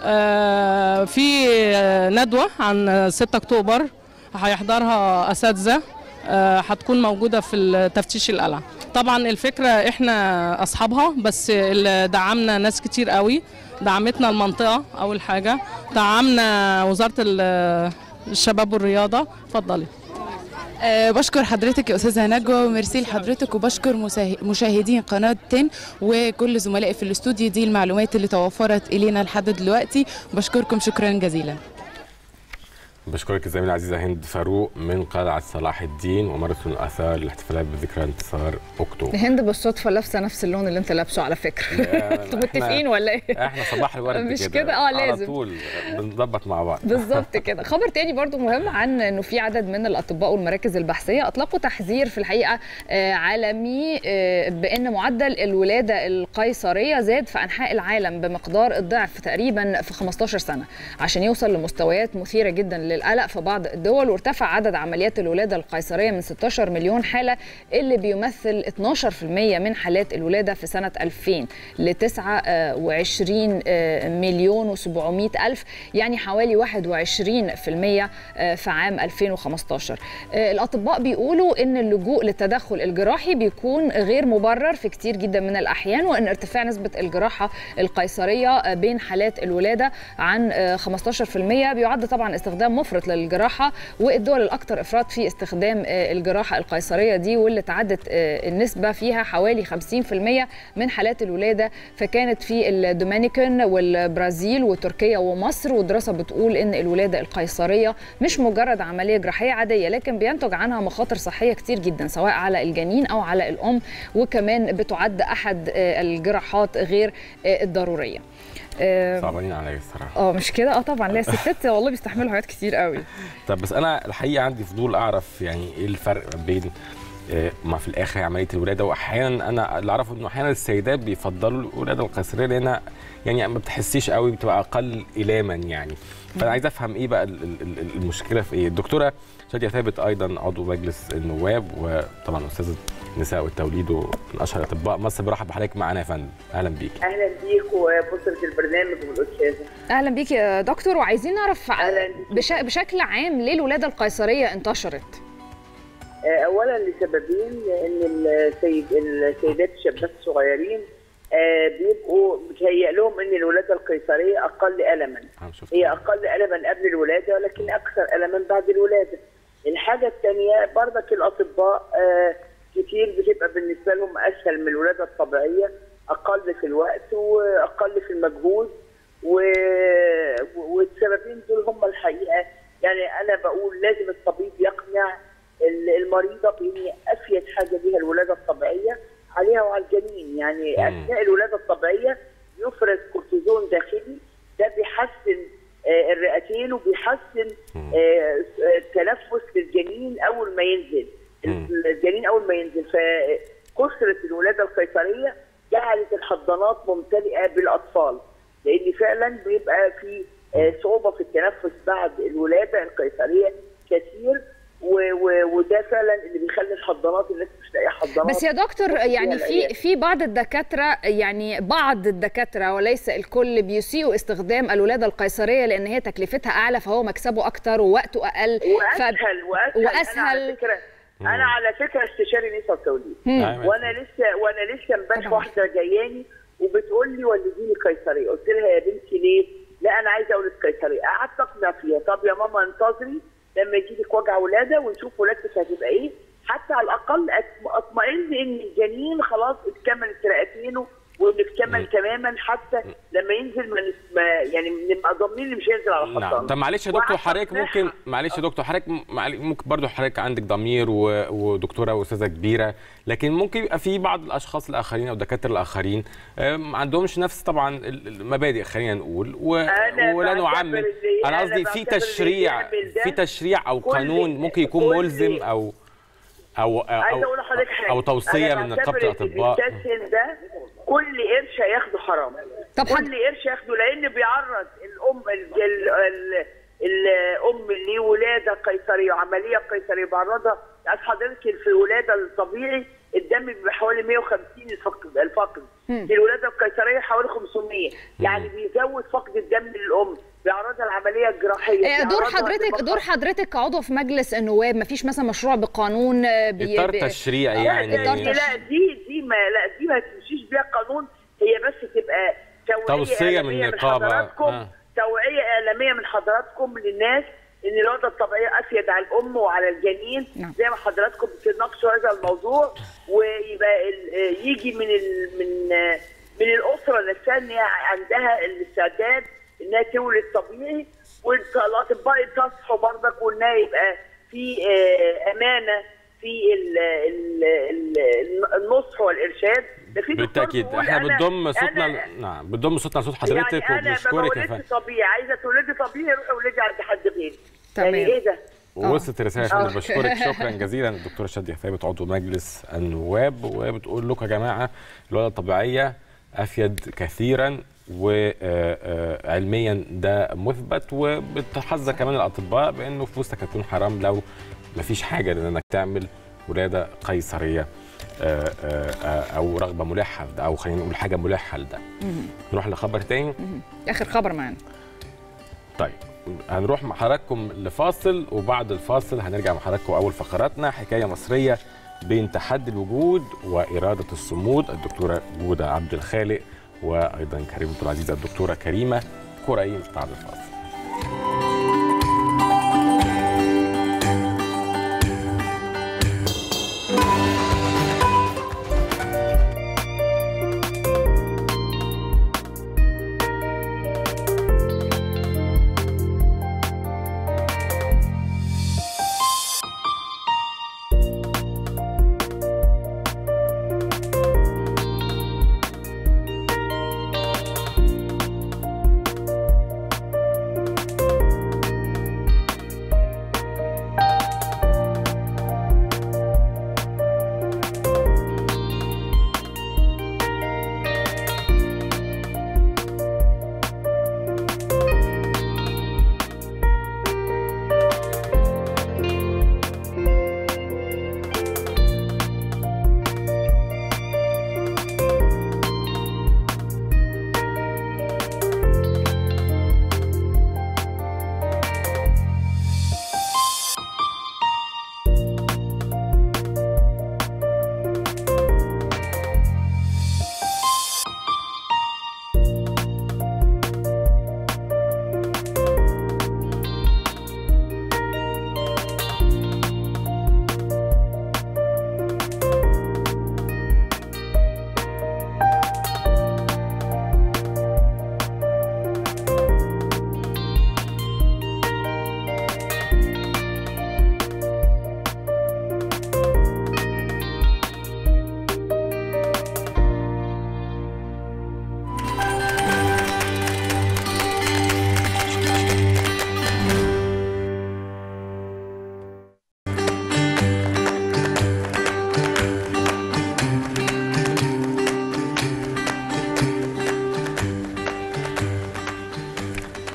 Speaker 6: آه في ندوه عن ستة اكتوبر هيحضرها اساتذه هتكون موجوده في تفتيش القلعه. طبعا الفكره احنا اصحابها بس اللي دعمنا ناس كتير قوي. دعمتنا المنطقه اول حاجه، دعمنا وزاره الشباب والرياضه. اتفضلي.
Speaker 5: أه بشكر حضرتك يا استاذه نجوى وميرسي لحضرتك، وبشكر مشاهدين قناه تن وكل زملائي في الاستوديو. دي المعلومات اللي توفرت الينا لحد دلوقتي، بشكركم شكرا جزيلا.
Speaker 2: بشكرك الزميله العزيزه هند فاروق من قلعه صلاح الدين وماراثون الاثار للاحتفالات بذكرى انتصار اكتوبر.
Speaker 1: هند بالصدفه لابسه نفس اللون اللي انت لابسه على فكره. انتوا متفقين ولا ايه؟
Speaker 2: احنا صباح الورد
Speaker 1: مش كده؟ اه لازم
Speaker 2: على طول بنظبط مع بعض.
Speaker 1: بالظبط كده. خبر تاني برضو مهم عن انه في عدد من الاطباء والمراكز البحثيه اطلقوا تحذير في الحقيقه عالمي بان معدل الولاده القيصريه زاد في انحاء العالم بمقدار الضعف تقريبا في خمستاشر سنه عشان يوصل لمستويات مثيره جدا للقلق في بعض الدول. وارتفع عدد عمليات الولاده القيصريه من ستاشر مليون حاله اللي بيمثل اتناشر بالمئة من حالات الولاده في سنه ألفين ل تسعة وعشرين مليون وسبعمائة الف، يعني حوالي واحد وعشرين بالمئة في عام ألفين وخمستاشر. الاطباء بيقولوا ان اللجوء للتدخل الجراحي بيكون غير مبرر في كتير جدا من الاحيان، وان ارتفاع نسبه الجراحه القيصريه بين حالات الولاده عن خمستاشر بالمئة بيعد طبعا استخدام مفرط للجراحه. والدول الاكثر افراط في استخدام الجراحه القيصريه دي واللي تعدت النسبه فيها حوالي خمسين بالمئة من حالات الولاده فكانت في الدومينيكان والبرازيل وتركيا ومصر. ودراسه بتقول ان الولاده القيصريه مش مجرد عمليه جراحيه عاديه، لكن بينتج عنها مخاطر صحيه كتير جدا سواء على الجنين او على الام، وكمان بتعد احد الجراحات غير الضروريه.
Speaker 2: صعبانين عليا الصراحه.
Speaker 1: اه مش كده؟ اه طبعا. لا الستات والله بيستحملوا حاجات كتير قوي.
Speaker 2: طب بس انا الحقيقه عندي فضول اعرف يعني ايه الفرق بين ما في الاخر عمليه الولاده، واحيانا انا اللي اعرفه انه احيانا السيدات بيفضلوا الولاده القيصريه لانها يعني ما بتحسيش قوي، بتبقى اقل الاما يعني. فانا عايز افهم ايه بقى المشكله في ايه. الدكتوره شاديه ثابت ايضا عضو مجلس النواب وطبعا استاذه النساء والتوليد ومن اشهر اطباء مصر، برحب بحضرتك معانا يا فندم. اهلا بيك.
Speaker 7: اهلا بيك وبصره البرنامج والاستاذه.
Speaker 1: اهلا بيك يا دكتور. وعايزين نعرف بش... بشكل عام ليه الولاده القيصريه انتشرت؟
Speaker 7: اولا لسببين، لان السيد السيدات الشابات الصغيرين بيبقوا بيتهيأ لهم ان الولاده القيصريه اقل الما. هي اقل الما قبل الولاده ولكن اكثر الما بعد الولاده. الحاجه الثانيه برضك الاطباء كتير بتبقى بالنسبه لهم اسهل من الولاده الطبيعيه، اقل اقل في الوقت واقل في المجهود، والسببين دول هم الحقيقه. يعني انا بقول لازم الطبيب يقنع المريضه بان افيد حاجه ليها الولاده الطبيعيه عليها وعلى الجنين. يعني اثناء الولاده الطبيعيه يفرز كورتيزون داخلي، ده بيحسن الرئتين وبيحسن التنفس للجنين اول ما ينزل. الجنين اول ما ينزل، فكثره الولاده القيصريه جعلت الحضانات ممتلئه بالاطفال، لان فعلا بيبقى في صعوبه في التنفس بعد الولاده القيصريه كثير، وده فعلا اللي بيخلي الحضانات الناس مش لاقيه حضانات.
Speaker 1: بس يا دكتور يعني في في بعض الدكاتره، يعني بعض الدكاتره وليس الكل، بيسيئوا استخدام الولاده القيصريه لان هي تكلفتها اعلى فهو مكسبه اكتر ووقته اقل
Speaker 7: واسهل ف... واسهل,
Speaker 1: وأسهل.
Speaker 7: أنا على فكره انا على فكره استشاري نساء وتوليد، وانا لسه وانا لسه امبارح واحده جاياني وبتقول لي ولديني قيصريه، قلت لها يا بنتي ليه؟ لا انا عايزه اولد قيصريه. قعدت اقنع فيها، طب يا ماما انتظري لما يجي لك وجع ولاده ونشوف ولادتك هتبقى ايه، حتى على الاقل اطمئن ان الجنين خلاص اتكملت رئتينه وبتكمل تماما، حتى لما ينزل ما يعني نبقى ضامنين اللي مش هينزل على الحضانه.
Speaker 2: نعم. طب معلش يا دكتور حضرتك ممكن معلش يا دكتور حضرتك ممكن برضه حضرتك عندك ضمير ودكتوره واستاذه كبيره، لكن ممكن يبقى في بعض الاشخاص الاخرين او الدكاتره الاخرين ما عندهمش نفس طبعا المبادئ، خلينا نقول، ولا نعمم. انا قصدي في تشريع في تشريع او قانون ممكن يكون ملزم او او او, أو توصيه من نقابه الاطباء.
Speaker 7: ده كل قرش هياخده حرام. طب كل قرش ياخده، لان بيعرض الام الام لولاده قيصريه وعمليه قيصريه بيعرضها. حضرتك في الولاده الطبيعي الدم بيبقى حوالي مية وخمسين الفقد الفقد في الولاده القيصريه حوالي خمسمية، يعني بيزود فقد الدم للام، بيعرضها العمليه الجراحيه.
Speaker 1: دور حضرتك دور حضرتك كعضو في مجلس النواب، ما فيش مثلا مشروع بقانون بي
Speaker 2: اطار تشريعي يعني؟
Speaker 7: لا دي دي ما لا دي ما تمشيش بيها قانون، هي بس تبقى
Speaker 2: توصيه من النقابه،
Speaker 7: آه. توعيه اعلاميه من حضراتكم للناس ان الولاده الطبيعيه افيد على الام وعلى الجنين. نعم. زي ما حضراتكم بتناقشوا هذا الموضوع، ويبقى يجي من ال من من الاسره نفسها ان هي عندها الاستعداد انها تولد طبيعي، والاطباء تصحوا برضك، وانها يبقى في امانه في النصح والارشاد.
Speaker 2: بالتاكيد احنا بنضم صوتنا، نعم بنضم صوتنا لصوت حضرتك
Speaker 7: يعني
Speaker 2: وبنشكرك
Speaker 7: يا فندم. طبيعي عايزه تولدي طبيعي روحي ولدي عند حد غيري.
Speaker 1: تمام.
Speaker 7: يعني ايه ده؟
Speaker 2: ووصلت الرساله يا فندم. بشكرك شكرا جزيلا الدكتوره شاديه ثابت عضو مجلس النواب، وبتقول لكم يا جماعه الولاده الطبيعيه افيد كثيرا وعلميا ده مثبت، وبتحذر كمان الاطباء بانه فلوسك هتكون حرام لو ما فيش حاجه لانك تعمل ولاده قيصريه او رغبه ملحه في ده، او خلينا نقول حاجه ملحه لده. نروح لخبر تاني.
Speaker 1: اخر خبر معانا.
Speaker 2: طيب هنروح مع حضراتكم لفاصل، وبعد الفاصل هنرجع مع حضراتكم اول فقراتنا، حكايه مصريه بين تحدي الوجود واراده الصمود. الدكتوره جوده عبد الخالق وايضا كريمته العزيزه الدكتوره كريمه كريم بعد الفاصل.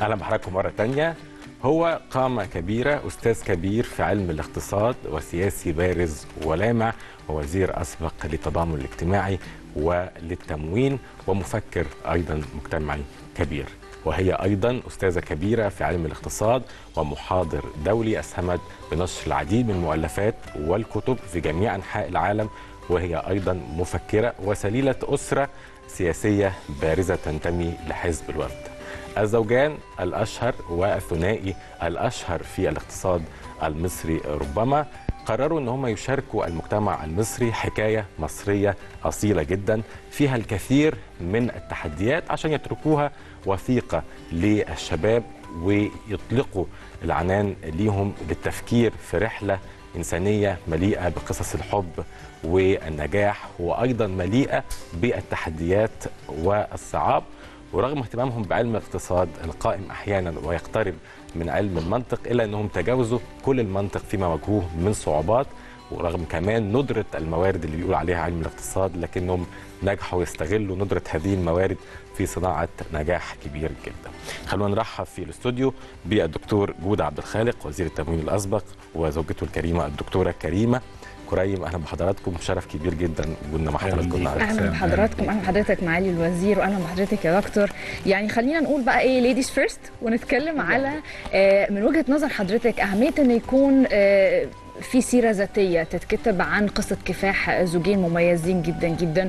Speaker 2: اهلا بحضراتكم مره ثانيه. هو قامه كبيره، استاذ كبير في علم الاقتصاد وسياسي بارز ولامع، ووزير اسبق للتضامن الاجتماعي وللتموين، ومفكر ايضا مجتمعي كبير. وهي ايضا استاذه كبيره في علم الاقتصاد ومحاضر دولي، اسهمت بنشر العديد من المؤلفات والكتب في جميع انحاء العالم، وهي ايضا مفكره وسليله اسره سياسيه بارزه تنتمي لحزب الوفد. الزوجان الاشهر والثنائي الاشهر في الاقتصاد المصري ربما قرروا ان هم يشاركوا المجتمع المصري حكايه مصريه اصيله جدا فيها الكثير من التحديات عشان يتركوها وثيقه للشباب ويطلقوا العنان ليهم للتفكير في رحله انسانيه مليئه بقصص الحب والنجاح، وايضا مليئه بالتحديات والصعاب. ورغم اهتمامهم بعلم الاقتصاد القائم احيانا ويقترب من علم المنطق، الا انهم تجاوزوا كل المنطق فيما واجهوه من صعوبات، ورغم كمان ندره الموارد اللي بيقول عليها علم الاقتصاد، لكنهم نجحوا يستغلوا ندره هذه الموارد في صناعه نجاح كبير جدا. خلونا نرحب في الاستوديو بالدكتور جودة عبد الخالق وزير التموين الاسبق، وزوجته الكريمه الدكتوره كريمه كريم. اهلا بحضراتكم، شرف كبير جدا وجودنا مع حضراتكم النهارده.
Speaker 1: اهلا بحضراتكم، اهلا بحضرتك معالي الوزير، واهلا بحضرتك يا دكتور. يعني خلينا نقول بقى ايه ليديز فيرست، ونتكلم على آه من وجهه نظر حضرتك اهميه ان يكون آه في سيره ذاتيه تتكتب عن قصه كفاح زوجين مميزين جدا جدا،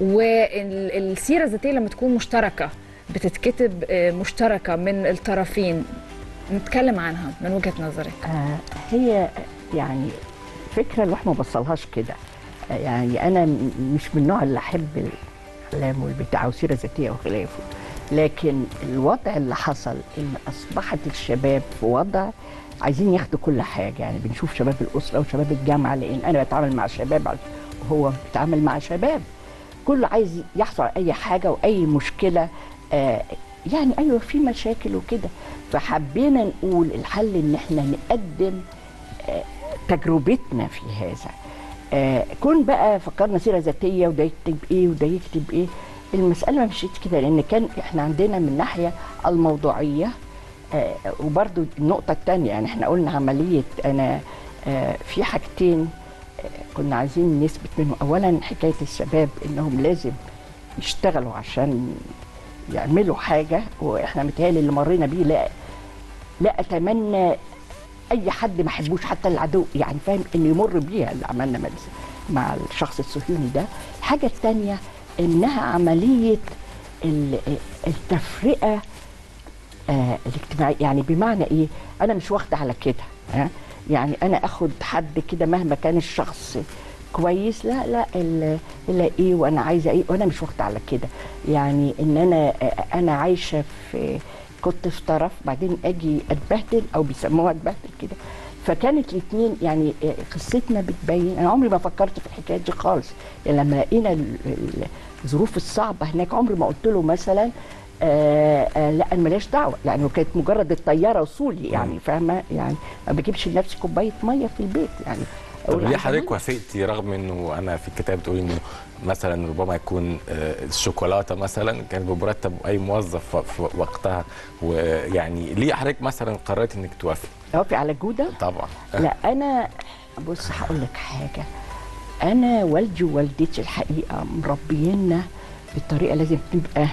Speaker 1: والسيره الذاتيه لما تكون مشتركه بتتكتب آه مشتركه من الطرفين، نتكلم عنها من وجهه نظرك.
Speaker 8: آه هي يعني فكره الواحد ما بصلهاش كده، يعني انا مش من النوع اللي احب الاعلام والبتاع وسيره ذاتيه وخلافه، لكن الوضع اللي حصل ان اصبحت الشباب في وضع عايزين ياخدوا كل حاجه. يعني بنشوف شباب الاسره وشباب الجامعه، لان انا بتعامل مع شباب وهو بيتعامل مع شباب، كله عايز يحصل على اي حاجه واي مشكله. آه يعني ايوه في مشاكل وكده، فحبينا نقول الحل ان احنا نقدم آه تجربتنا في هذا. آه كون بقى فكرنا سيره ذاتيه وده يكتب ايه وده يكتب ايه، المساله ما مشيتش كده، لان كان احنا عندنا من ناحيه الموضوعيه آه وبرده النقطه الثانيه، يعني احنا قلنا عمليه انا آه في حاجتين آه كنا عايزين نثبت منهم. اولا حكايه الشباب انهم لازم يشتغلوا عشان يعملوا حاجه، واحنا متهيألي اللي مرينا بيه لا لا اتمنى اي حد ما حبوش حتى العدو، يعني فاهم انه يمر بيها اللي عملنا مع الشخص الصهيوني ده. الحاجه الثانيه انها عمليه التفرقه آه الاجتماعيه، يعني بمعنى ايه؟ انا مش واخده على كده، ها يعني انا اخد حد كده مهما كان الشخص كويس، لا لا الا ايه وانا عايزه ايه، وانا مش واخده على كده. يعني ان انا انا عايشه في كنت في طرف بعدين اجي اتبهدل او بيسموها اتبهدل كده. فكانت الاثنين يعني قصتنا بتبين. انا عمري ما فكرت في الحكايه دي خالص، يعني لما لقينا الظروف الصعبه هناك عمري ما قلت له مثلا آآ آآ لا انا ماليش دعوه، يعني وكانت مجرد الطياره وصولي، يعني فاهمه، يعني ما بجيبش لنفسي كوبايه ميه في البيت. يعني
Speaker 2: طب ليه حضرتك وافقتي رغم انه انا في الكتاب بتقولي انه مثلا ربما يكون الشوكولاته مثلا كان بمرتب اي موظف في وقتها، ويعني ليه حضرتك مثلا قررت انك توافقي؟
Speaker 8: توافقي على جوده؟
Speaker 2: طبعا.
Speaker 8: لا انا بص هقول لك حاجه، انا والدي ووالدتي الحقيقه مربينا بطريقه لازم تبقى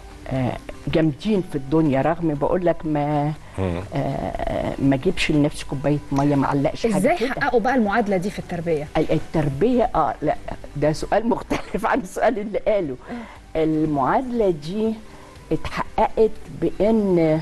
Speaker 8: جامدين في الدنيا، رغم بقول لك ما آه ما جيبش لنفسي كوبايه ميه، ما علقش حاجه.
Speaker 1: ازاي حققوا بقى المعادله دي في التربيه؟
Speaker 8: التربيه اه لا ده سؤال مختلف عن السؤال اللي قاله. المعادله دي اتحققت بان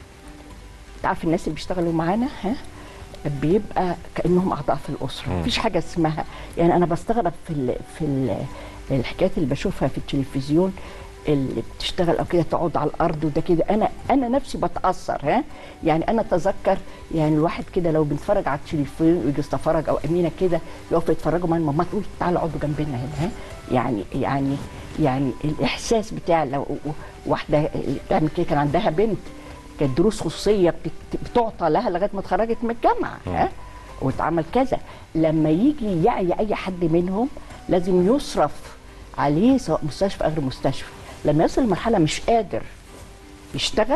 Speaker 8: تعرف الناس اللي بيشتغلوا معانا ها بيبقى كانهم اعضاء في الاسره، مفيش حاجه اسمها، يعني انا بستغرب في ال في ال الحكايات اللي بشوفها في التلفزيون اللي بتشتغل او كده تقعد على الارض وده كده، انا انا نفسي بتاثر. ها يعني انا اتذكر يعني الواحد كده لو بنتفرج على التلفزيون ويجي استفرج او امينه كده يقفوا يتفرجوا مع ماما تقول تعالوا اقعدوا جنبنا هنا. ها يعني يعني يعني الاحساس بتاع لو واحده بتعمل كده، كان عندها بنت كانت دروس خصوصيه بتعطى لها لغايه ما اتخرجت من الجامعه، ها واتعمل كذا. لما يجي يعي اي حد منهم لازم يصرف عليه سواء مستشفى او غير مستشفى. لما يصل لمرحله مش قادر يشتغل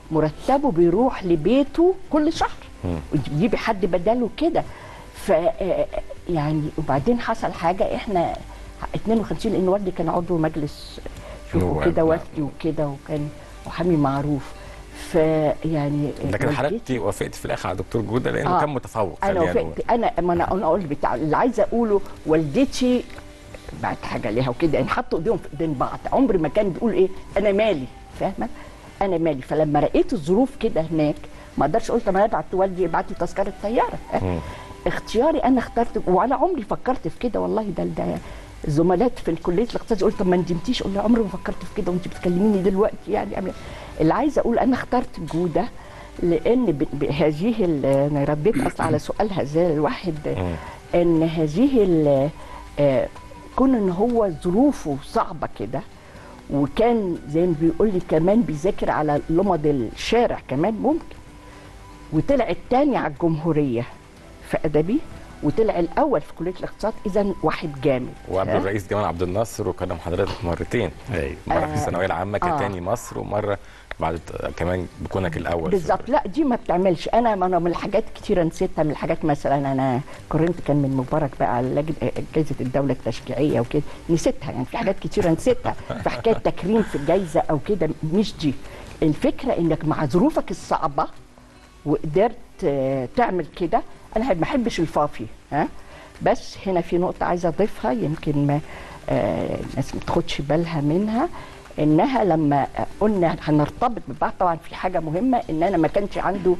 Speaker 8: مرتبه بيروح لبيته كل شهر ويجيب حد بداله كده. ف يعني وبعدين حصل حاجه، احنا اتنين وخمسين لان والدي كان عضو مجلس شوفوا كده وفدي وكده وكان محامي معروف. فيعني
Speaker 2: لكن حضرتك وافقت في الاخر على دكتور جوده لانه آه كان متفوق.
Speaker 8: انا وافقت. انا ما انا انا اقول بتاع اللي عايزه اقوله، والدتي بعت حاجه ليها وكده يعني حطوا ايديهم في ايدين بعض، عمري ما كان بيقول ايه انا مالي، فاهمه؟ انا مالي. فلما لقيت الظروف كده هناك ما اقدرش قلت ما ابعت والدي يبعت لي تذكره طياره. اختياري انا اخترت، وانا عمري فكرت في كده والله. ده ده زملات في كليه الاقتصاد قلت طب ما ندمتيش، اقول له عمري ما فكرت في كده وانت بتكلميني دلوقتي يعني. اللي عايزه اقول انا اخترت جوده لان بهذه انا رديت اصلا على سؤال هذا الواحد ان هذه كون ان هو ظروفه صعبه كده، وكان زي ما بيقول لي كمان بيذاكر على لمض الشارع كمان ممكن، وطلع الثاني على الجمهوريه في ادبي وطلع الاول في كليه الاقتصاد. اذا واحد جامد.
Speaker 2: وقبل الرئيس جمال عبد الناصر وكلم حضرتك مرتين. ايوه مره في الثانويه العامه كتاني مصر ومره بعد كمان بكونك الاول
Speaker 8: بالظبط. لا دي ما بتعملش. انا انا من الحاجات كتيره نسيتها. من الحاجات مثلا انا كورنت كان من مبارك بقى على جائزه الدوله التشجيعيه وكده، نسيتها يعني. في حاجات كتيره نسيتها في حكايه تكريم في الجائزه او كده. مش دي الفكره، انك مع ظروفك الصعبه وقدرت تعمل كده. انا ما بحبش الفافي ها، بس هنا في نقطه عايزه اضيفها يمكن ما آه الناس ما تاخدش بالها منها، انها لما قلنا هنرتبط ببعض طبعا في حاجه مهمه، ان انا ما كانش عنده،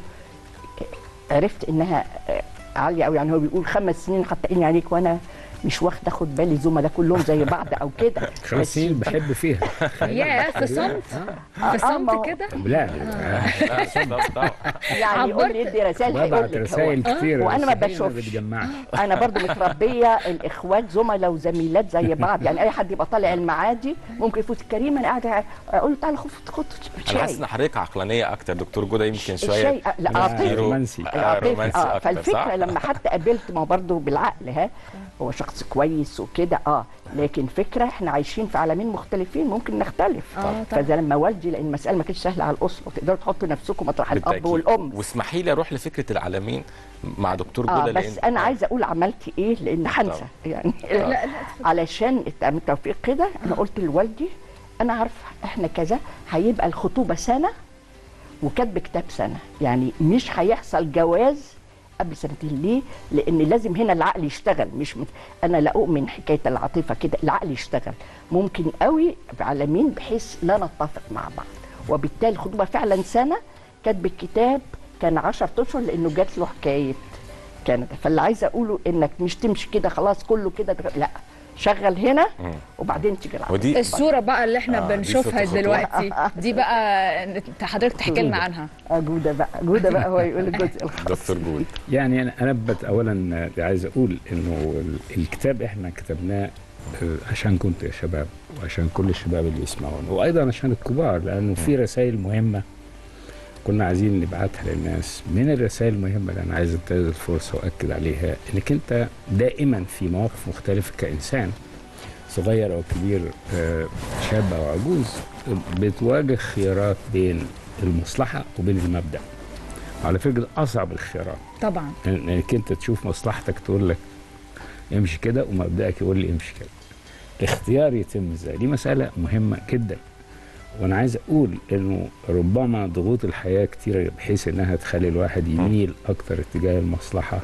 Speaker 8: عرفت انها عاليه قوي يعني. هو بيقول خمس سنين حتى عيني عليك، وانا مش واخد اخد بالي زملاء كلهم زي بعض او كده.
Speaker 9: خمس سنين بحب فيها.
Speaker 1: يا في صمت في صمت كده.
Speaker 9: لا
Speaker 2: لا
Speaker 8: يعني يقول لي ادي رسائل هيقول لك
Speaker 9: رسائل كتير
Speaker 8: وانا ما بشوفش. انا برضو متربيه الاخوات زملاء وزميلات زي بعض يعني. اي حد يبقى طالع المعادي ممكن يفوت كريم، انا قاعده اقول له تعالى خد خد شاي.
Speaker 2: انا حاسس ان حضرتك عقلانيه اكتر. دكتور جوده يمكن شويه
Speaker 8: لا
Speaker 2: رومانسي
Speaker 8: اه. فالفكره لما حتى قابلت ما برضو بالعقل ها، هو شخص كويس وكده اه، لكن فكره احنا عايشين في عالمين مختلفين ممكن نختلف. آه فده لما والدي، لان المساله ما كانتش سهله على الاسره وتقدروا تحطوا نفسكم مطرح الاب والام.
Speaker 2: واسمحي لي اروح لفكره العالمين مع دكتور جوده.
Speaker 8: آه بس انا آه. عايزه اقول عملت ايه لان هنسى يعني. لا لا علشان التوفيق كده انا قلت لوالدي انا عارفه احنا كذا، هيبقى الخطوبه سنه وكاتب كتاب سنه، يعني مش هيحصل جواز قبل سنتين. ليه؟ لان لازم هنا العقل يشتغل. مش مت... انا لا اؤمن حكايه العاطفه كده، العقل يشتغل ممكن قوي بعالمين بحيث لا نتفق مع بعض. وبالتالي الخطوبه فعلا سنه، كاتب الكتاب كان عشرة اشهر لانه جات له حكايه كندا. فاللي عايزه اقوله انك مش تمشي كده خلاص كله كده، لا شغل هنا وبعدين تيجي
Speaker 1: ودي الصوره بقى اللي احنا آه بنشوفها دي دلوقتي دي بقى انت حضرتك تحكي لنا عنها.
Speaker 8: اه جوده بقى جوده بقى هو يقول الجزء الخاص.
Speaker 2: دكتور جوده
Speaker 9: يعني انا انا بت اولا عايز اقول انه الكتاب احنا كتبناه عشان كنت يا شباب وعشان كل الشباب اللي يسمعونا، وايضا عشان الكبار، لانه في رسائل مهمه كنا عايزين نبعتها للناس. من الرسائل المهمه اللي انا عايز انتهز الفرصه واكد عليها، انك انت دائما في مواقف مختلفه كانسان صغير او كبير، شاب او عجوز، بتواجه خيارات بين المصلحه وبين المبدا. على فكره اصعب الخيارات
Speaker 1: طبعا
Speaker 9: انك انت تشوف مصلحتك تقول لك امشي كده، ومبدأك يقول لي امشي كده. الاختيار يتم ازاي؟ دي مساله مهمه جدا. وانا عايز اقول انه ربما ضغوط الحياه كتيره بحيث انها تخلي الواحد يميل اكتر اتجاه المصلحه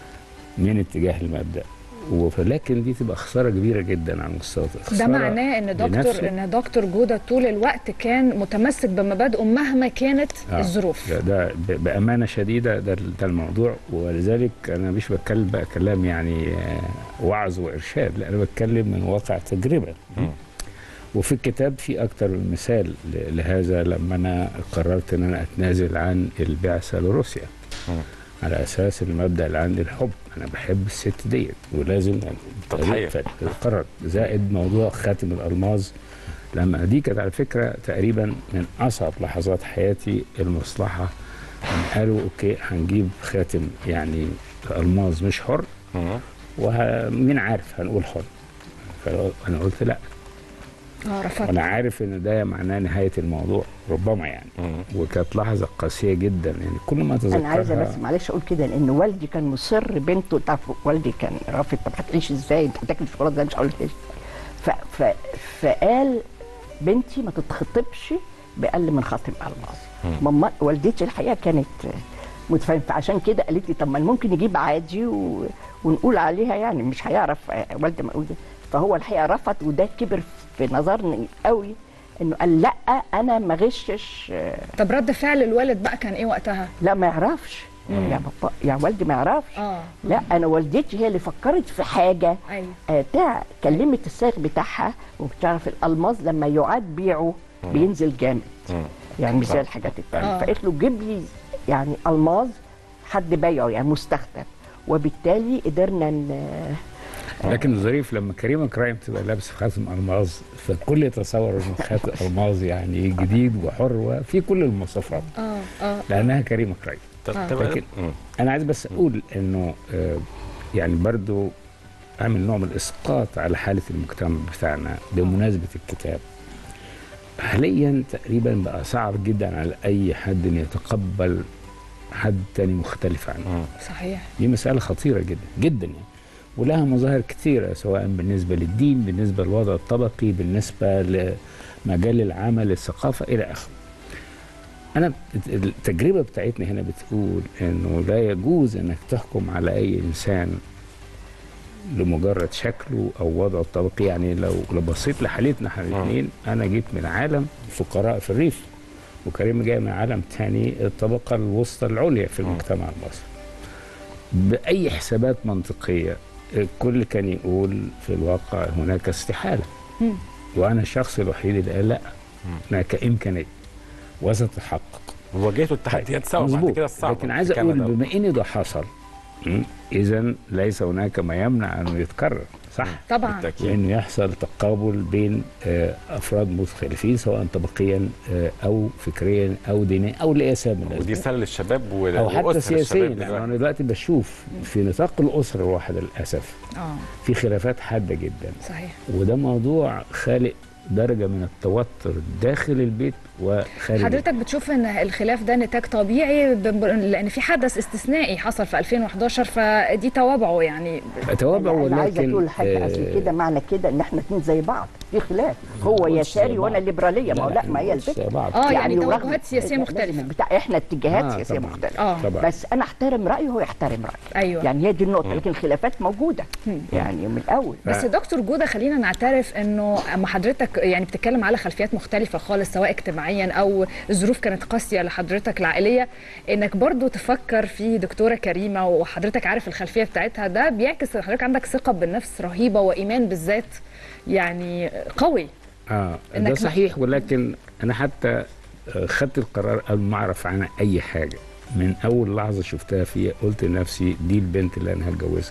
Speaker 9: من اتجاه المبدا، ولكن دي تبقى خساره كبيره جدا على مستوى
Speaker 1: ده معناه ان دكتور ان دكتور جوده طول الوقت كان متمسك بمبادئه مهما كانت آه. الظروف.
Speaker 9: ده بامانه شديده ده ده الموضوع. ولذلك انا مش بتكلم بقى كلام يعني وعظ وارشاد، لا انا بتكلم من واقع تجربه. م. وفي الكتاب في اكتر من مثال لهذا، لما انا قررت ان انا اتنازل عن البعثه لروسيا م. على اساس المبدا اللي عندي الحب، انا بحب الست ديت ولازم
Speaker 2: تضحيه.
Speaker 9: قررت زائد موضوع خاتم الالماظ، لما دي كانت على فكره تقريبا من اصعب لحظات حياتي. المصلحه قالوا اوكي هنجيب خاتم يعني الماظ مش حر، ومين عارف هنقول حر. فانا قلت لا،
Speaker 1: اه رفضت.
Speaker 9: وانا عارف ان ده معناه نهايه الموضوع ربما يعني. مم. وكانت لحظه قاسيه جدا يعني كل ما اتذكرها.
Speaker 8: انا عايزه بس معلش اقول كده لان والدي كان مصر بنته تعرف والدي كان رافض طب هتعيش ازاي انت هتاكل الشوكولاته ده مش هقول لك ف... ف... فقال بنتي ما تتخطبش باقل من خاتم الماس. ماما والدتي الحقيقه كانت متفاهمه فعشان كده قالت لي طب ما ممكن نجيب عادي و... ونقول عليها يعني مش هيعرف والدي ما يقول ده. فهو الحقيقه رفض وده كبر في نظرني قوي انه قال لا انا ما غشش.
Speaker 1: طب رد فعل الوالد بقى كان ايه وقتها؟
Speaker 8: لا ما يعرفش يا بابا يا والدي ما يعرفش.
Speaker 1: اه
Speaker 8: لا انا والدتي هي اللي فكرت في حاجه.
Speaker 1: ايوه
Speaker 8: آه تاع كلمت السائق بتاعها وبتعرف الالماس لما يعاد بيعه بينزل جامد يعني مش زي الحاجات الثانيه. فقالت له جيب لي يعني الماس حد بايعه يعني مستخدم وبالتالي قدرنا ن...
Speaker 9: لكن الظريف لما كريمه كرايم تبقى لابسه خاتم الماظ فالكل يتصور ان خاتم الماظ يعني جديد وحر وفي كل المواصفات
Speaker 1: اه اه
Speaker 9: لانها كريمه كرايم.
Speaker 2: آه.
Speaker 9: لكن انا عايز بس اقول انه آه يعني برضو اعمل نوع من الاسقاط على حاله المجتمع بتاعنا بمناسبه الكتاب. حاليا تقريبا بقى صعب جدا على اي حد ان يتقبل حد تاني مختلف عنه.
Speaker 1: صحيح.
Speaker 9: دي مساله خطيره جدا جدا يعني ولها مظاهر كثيرة سواء بالنسبة للدين بالنسبة للوضع الطبقي بالنسبة لمجال العمل الثقافة إلى آخره. أنا التجربة بتاعتنا هنا بتقول إنه لا يجوز إنك تحكم على أي إنسان لمجرد شكله أو وضعه الطبقي. يعني لو لو بصيت لحالتنا احنا الاثنين أنا جيت من عالم فقراء في الريف وكريم جاي من عالم ثاني الطبقة الوسطى العليا في المجتمع المصري. بأي حسابات منطقية الكل كان يقول في الواقع هناك استحالة مم. وأنا الشخص الوحيد اللي قال لا هناك إمكانية وستتحقق.
Speaker 2: واجهتوا التحديات سوا بعد كده الصعب.
Speaker 9: لكن عايز أقول بما إن ده حصل إذا ليس هناك ما يمنع أنه يتكرر صح؟
Speaker 1: طبعا
Speaker 9: لأنه يحصل تقابل بين أفراد مختلفين سواء طبقيا أو فكريا أو دينيا أو لأي سبب من الأسباب.
Speaker 2: ودي رسالة للشباب
Speaker 9: أو حتى سياسيا. يعني أنا دلوقتي بشوف في نطاق الأسرة الواحدة للأسف
Speaker 1: اه
Speaker 9: في خلافات حادة جدا.
Speaker 1: صحيح.
Speaker 9: وده موضوع خالق درجة من التوتر داخل البيت وخارج.
Speaker 1: حضرتك بتشوف ان الخلاف ده نتاج طبيعي لان في حدث استثنائي حصل في ألفين وحداشر فدي توابعه يعني
Speaker 9: توابعه ولكن
Speaker 8: انا عايزه اقول حاجه
Speaker 9: آه
Speaker 8: اصل كده معنى كده ان احنا اثنين زي بعض في خلاف هو يساري وانا ليبراليه ما هو لا ما هي الفكره
Speaker 1: اه يعني توجهات سياسيه مختلفه
Speaker 8: بتاع احنا اتجاهات آه سياسيه مختلفه
Speaker 1: آه.
Speaker 8: بس انا احترم رايه وهو يحترم رايي.
Speaker 1: ايوه
Speaker 8: يعني هي دي النقطه. لكن الخلافات موجوده يعني من الاول.
Speaker 1: بس دكتور جوده خلينا نعترف انه اما حضرتك يعني بتتكلم على خلفيات مختلفه خالص سواء اجتماعيا او الظروف كانت قاسيه لحضرتك العائليه انك برضو تفكر في دكتوره كريمه وحضرتك عارف الخلفيه بتاعتها ده بيعكس حضرتك عندك ثقه بالنفس رهيبه وايمان بالذات يعني قوي.
Speaker 9: اه ده صحيح ولكن انا حتى خدت القرار قبل ما اعرف عنها اي حاجه. من اول لحظه شفتها فيها قلت لنفسي دي البنت اللي انا هتجوزها.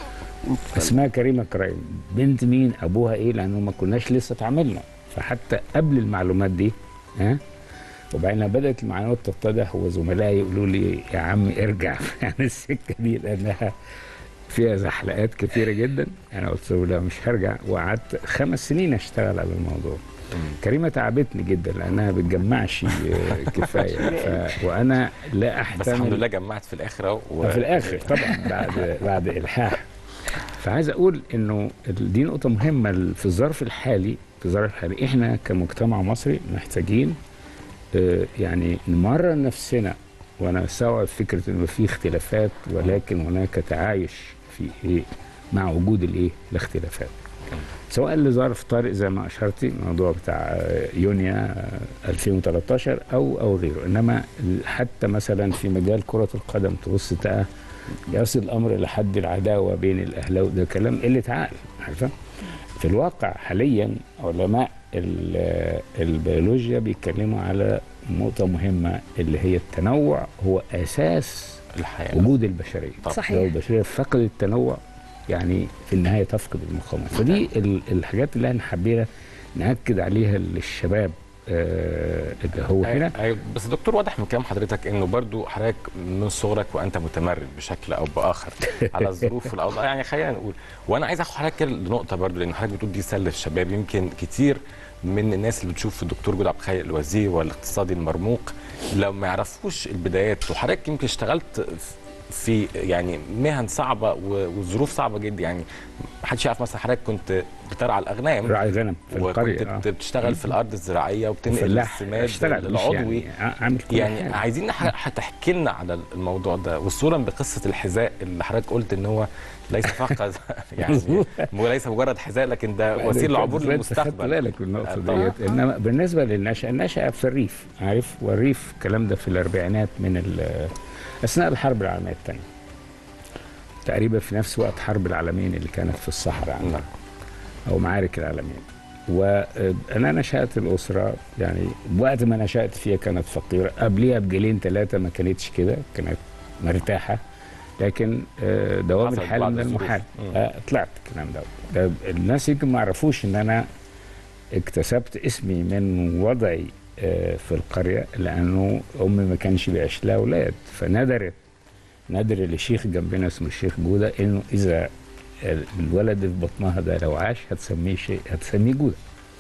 Speaker 9: اسمها كريمه كرايم. بنت مين ابوها ايه لانه ما كناش لسه اتعاملنا فحتى قبل المعلومات دي ها وبعدين بدات المعلومات تتضح وزملائي يقولوا لي يا عم ارجع يعني السكه دي لانها فيها زحلقات كثيره جدا. انا قلت له لا مش هرجع وقعدت خمس سنين اشتغل على الموضوع. كريمه تعبتني جدا لانها ما بتجمعش كفايه ف... وانا لا احتمل.
Speaker 2: بس الحمد لله جمعت في الاخر اهو
Speaker 9: و... في الاخر طبعا بعد بعد الحاح. فعايز اقول انه دي نقطه مهمه في الظرف الحالي. في الظرف الحالي احنا كمجتمع مصري محتاجين آه يعني نمرن نفسنا. وانا استوعب فكره انه في اختلافات ولكن هناك تعايش في ايه مع وجود الايه الاختلافات سواء لظرف طارئ زي ما اشرتي الموضوع بتاع يونيو ألفين وثلاثة عشر او او غيره. انما حتى مثلا في مجال كره القدم تبص تلاقي يصل الامر لحد العداوه بين الاهلاويه. ده كلام قله عقل عارفه. في الواقع حاليا علماء البيولوجيا بيتكلموا على نقطه مهمه اللي هي التنوع هو اساس
Speaker 2: الحياه
Speaker 9: وجود البشريه.
Speaker 1: صحيح.
Speaker 9: لو البشريه فقدت التنوع يعني في النهايه تفقد المقاومه. فدي الحاجات اللي احنا حبينا ناكد عليها للشباب آه اللي هو هنا.
Speaker 2: أيوة بس دكتور واضح من كلام حضرتك انه برضو حضرتك من صغرك وانت متمرد بشكل او باخر على الظروف والاوضاع يعني خلينا نقول. وانا عايز اخد حضرتك لنقطه برضو لان حضرتك بتقول دي سله الشباب يمكن كتير من الناس اللي بتشوف الدكتور جود عبد الخالق الوزير والاقتصادي المرموق لو ما يعرفوش البدايات. وحضرتك يمكن اشتغلت في يعني مهن صعبه وظروف صعبه جدا، يعني ما حدش يعرف مثلا حضرتك كنت بترعى الاغنام،
Speaker 9: راعي غنم في القريه،
Speaker 2: وكنت آه. بتشتغل في الارض الزراعيه وبتنقل السماد العضوي،
Speaker 9: يعني,
Speaker 2: يعني, يعني عايزين هتحكي لنا على الموضوع ده، وصولا بقصه الحذاء اللي حضرتك قلت ان هو ليس فقط يعني وليس مجرد حذاء لكن ده وسيله عبور للمستقبل.
Speaker 9: خدت بالك من النقطه ديت. انما بالنسبه للنشأة، النشأة في الريف، عارف، والريف الكلام ده في الاربعينات من اثناء الحرب العالميه الثانيه تقريبا، في نفس وقت حرب العالمين اللي كانت في الصحراء عندنا او معارك العالمين. وانا نشأت الاسره، يعني وقت ما نشأت فيها كانت فقيره، قبليها بجيلين ثلاثه ما كانتش كده، كانت مرتاحه، لكن دوام الحال من المحال. طلعت الكلام ده. الناس يمكن ما يعرفوش ان انا اكتسبت اسمي من وضعي في القريه، لانه امي ما كانش بيعيش لها اولاد، فندرت ندر لشيخ جنبنا اسمه الشيخ جوده انه اذا الولد في بطنها ده لو عاش هتسميه شيء، هتسميه جوده.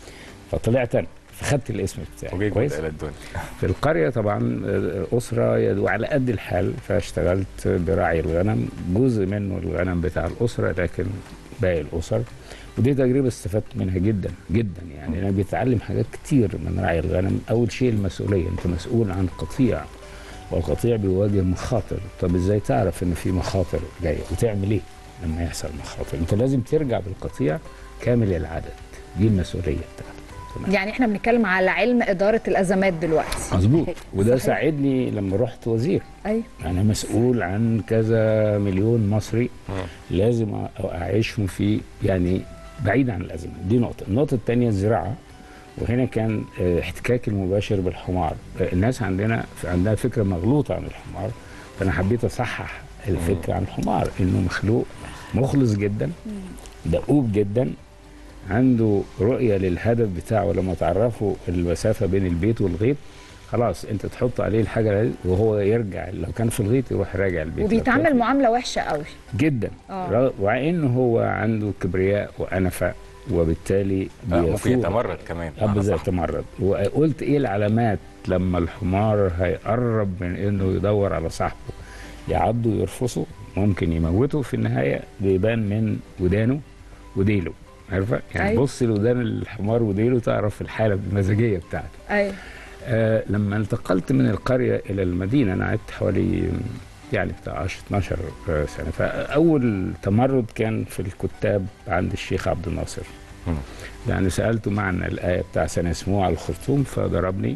Speaker 9: فطلعت انا فخدت الاسم بتاعي كويس. في القريه طبعا اسره وعلى قد الحال، فاشتغلت براعي الغنم، جزء منه الغنم بتاع الاسره، لكن باقي الاسر. ودي تجربه استفدت منها جدا جدا، يعني انا بيتعلم حاجات كتير من راعي الغنم. اول شيء المسؤوليه، انت مسؤول عن قطيع، والقطيع بيواجه مخاطر. طب ازاي تعرف ان في مخاطر جايه وتعمل ايه لما يحصل مخاطر؟ انت لازم ترجع بالقطيع كامل العدد، دي المسؤوليه بتاعتك.
Speaker 1: يعني احنا بنتكلم على علم اداره الازمات دلوقتي.
Speaker 9: مظبوط. وده ساعدني لما رحت وزير.
Speaker 1: ايوه،
Speaker 9: انا مسؤول عن كذا مليون مصري لازم اعيشهم في، يعني بعيد عن الازمات. دي نقطه. النقطه الثانيه الزراعه، وهنا كان احتكاك المباشر بالحمار. الناس عندنا عندها فكره مغلوطه عن الحمار، فانا حبيت اصحح الفكره عن الحمار، انه مخلوق مخلص جدا، دؤوب جدا، عنده رؤيه للهدف بتاعه. لما تعرفوا المسافه بين البيت والغيط، خلاص انت تحط عليه الحاجه وهو يرجع، لو كان في الغيط يروح راجع البيت.
Speaker 1: وبيتعامل معامله وحشه قوي
Speaker 9: جدا، ومع انه هو عنده كبرياء وانفه، وبالتالي
Speaker 2: ممكن يتمرد كمان.
Speaker 9: اه يتمرد. وقلت ايه العلامات لما الحمار هيقرب من انه يدور على صاحبه يعضه ويرفصه، ممكن يموته في النهايه، بيبان من ودانه وديله، عارفه؟ يعني أيوة. بص لودان الحمار وديله تعرف الحاله المزاجيه بتاعته.
Speaker 1: ايوه.
Speaker 9: آه لما انتقلت من القريه الى المدينه، انا قعدت حوالي يعني بتاع عشرة اتناشر سنه. فاول تمرد كان في الكتاب عند الشيخ عبد الناصر، يعني سالته معنى الايه بتاع سنسموه على الخرطوم فضربني،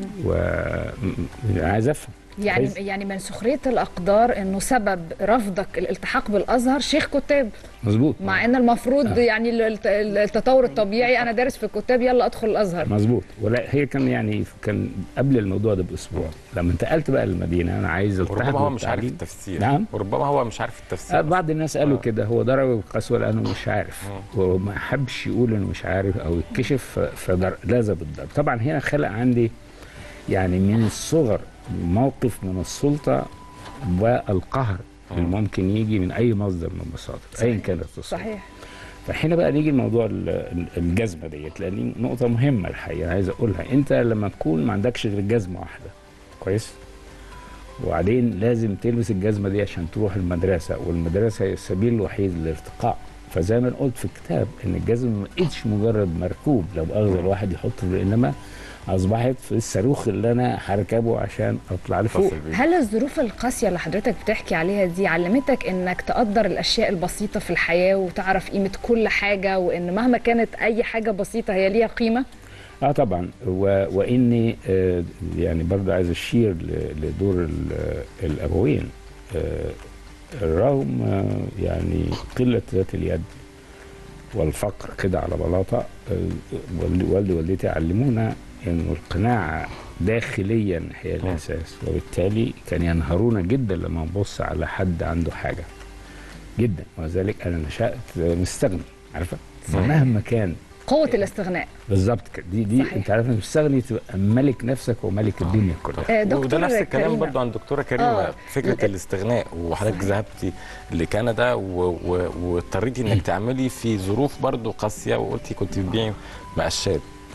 Speaker 9: وعايز افهم.
Speaker 1: يعني يعني من سخريه الاقدار انه سبب رفضك الالتحاق بالازهر شيخ كتاب.
Speaker 9: مظبوط.
Speaker 1: مع ان المفروض آه. يعني التطور الطبيعي انا دارس في الكتاب يلا ادخل الازهر.
Speaker 9: مظبوط. ولا هي كان يعني كان قبل الموضوع ده باسبوع. لما انتقلت بقى للمدينه انا عايز التحق.
Speaker 2: وربما هو مش عارف التفسير.
Speaker 9: نعم.
Speaker 2: وربما هو مش عارف التفسير.
Speaker 9: آه بعض الناس قالوا آه. كده، هو ضرب القسوه لانه مش عارف، آه. وما حبش يقول انه مش عارف او يتكشف، فلازم بالضرب. طبعا هنا خلق عندي يعني من الصغر موقف من السلطه والقهر اللي ممكن يجي من اي مصدر من المصادر ايا كانت السلطه.
Speaker 1: صحيح.
Speaker 9: فهنا بقى نيجي لموضوع الجزمه ديت، لان نقطه مهمه الحقيقه عايز اقولها. انت لما تكون ما عندكش غير جزمه واحده كويس، وبعدين لازم تلبس الجزمه دي عشان تروح المدرسه، والمدرسه هي السبيل الوحيد للارتقاء. فزي ما قلت في الكتاب ان الجزمه ما بقتش مجرد مركوب لو باخذ الواحد يحطه، انما اصبحت في الصاروخ اللي انا هركبه عشان اطلع لفوق.
Speaker 1: هل الظروف القاسيه اللي حضرتك بتحكي عليها دي علمتك انك تقدر الاشياء البسيطه في الحياه وتعرف قيمه كل حاجه، وان مهما كانت اي حاجه بسيطه هي ليها قيمه؟
Speaker 9: اه طبعا. و... واني آه يعني برضه عايز اشير لدور الابوين. آه الرغم آه يعني قله ذات اليد والفقر كده على بلاطه، آه والدي ووالدتي علمونا انه القناعه داخليا هي الاساس، وبالتالي كان ينهرونا جدا لما نبص على حد عنده حاجه جدا. وذلك انا نشات مستغني، عارفه؟ مهما كان
Speaker 1: قوه الاستغناء.
Speaker 9: بالظبط كده. دي دي انت عارف انك تستغني تبقى ملك نفسك وملك الدنيا كلها.
Speaker 2: آه وده نفس الكلام برضه عن دكتوره كريمه. آه. فكره آه. الاستغناء. وحضرتك ذهبتي لكندا واضطريتي انك تعملي في ظروف برضه قاسيه، وقلتي كنت بتبيعي مقشات.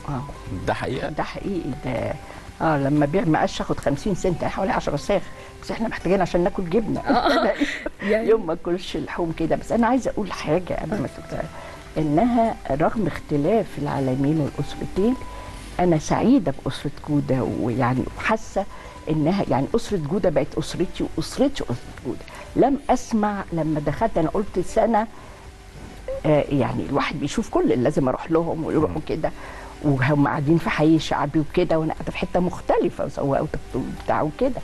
Speaker 8: اه
Speaker 2: ده حقيقه؟
Speaker 8: ده حقيقي. ده اه لما بيع مقاش اخد خمسين سنت حوالي عشرة صاغ، بس احنا محتاجين عشان ناكل جبنه.
Speaker 1: آه.
Speaker 8: يوم ما اكلش لحوم كده. بس انا عايزه اقول حاجه قبل ما تبدا، انها رغم اختلاف العالمين والاسرتين انا سعيده باسره جوده، ويعني حاسه انها يعني اسره جوده بقت اسرتي واسرتي اسره جوده. لم اسمع لما دخلت انا قلت سنه آه يعني الواحد بيشوف كل اللي لازم اروح لهم ويروحوا كده، وهم قاعدين في حي شعبي وكده، وانا قاعده في حته مختلفه وسواق وبتاع وكده.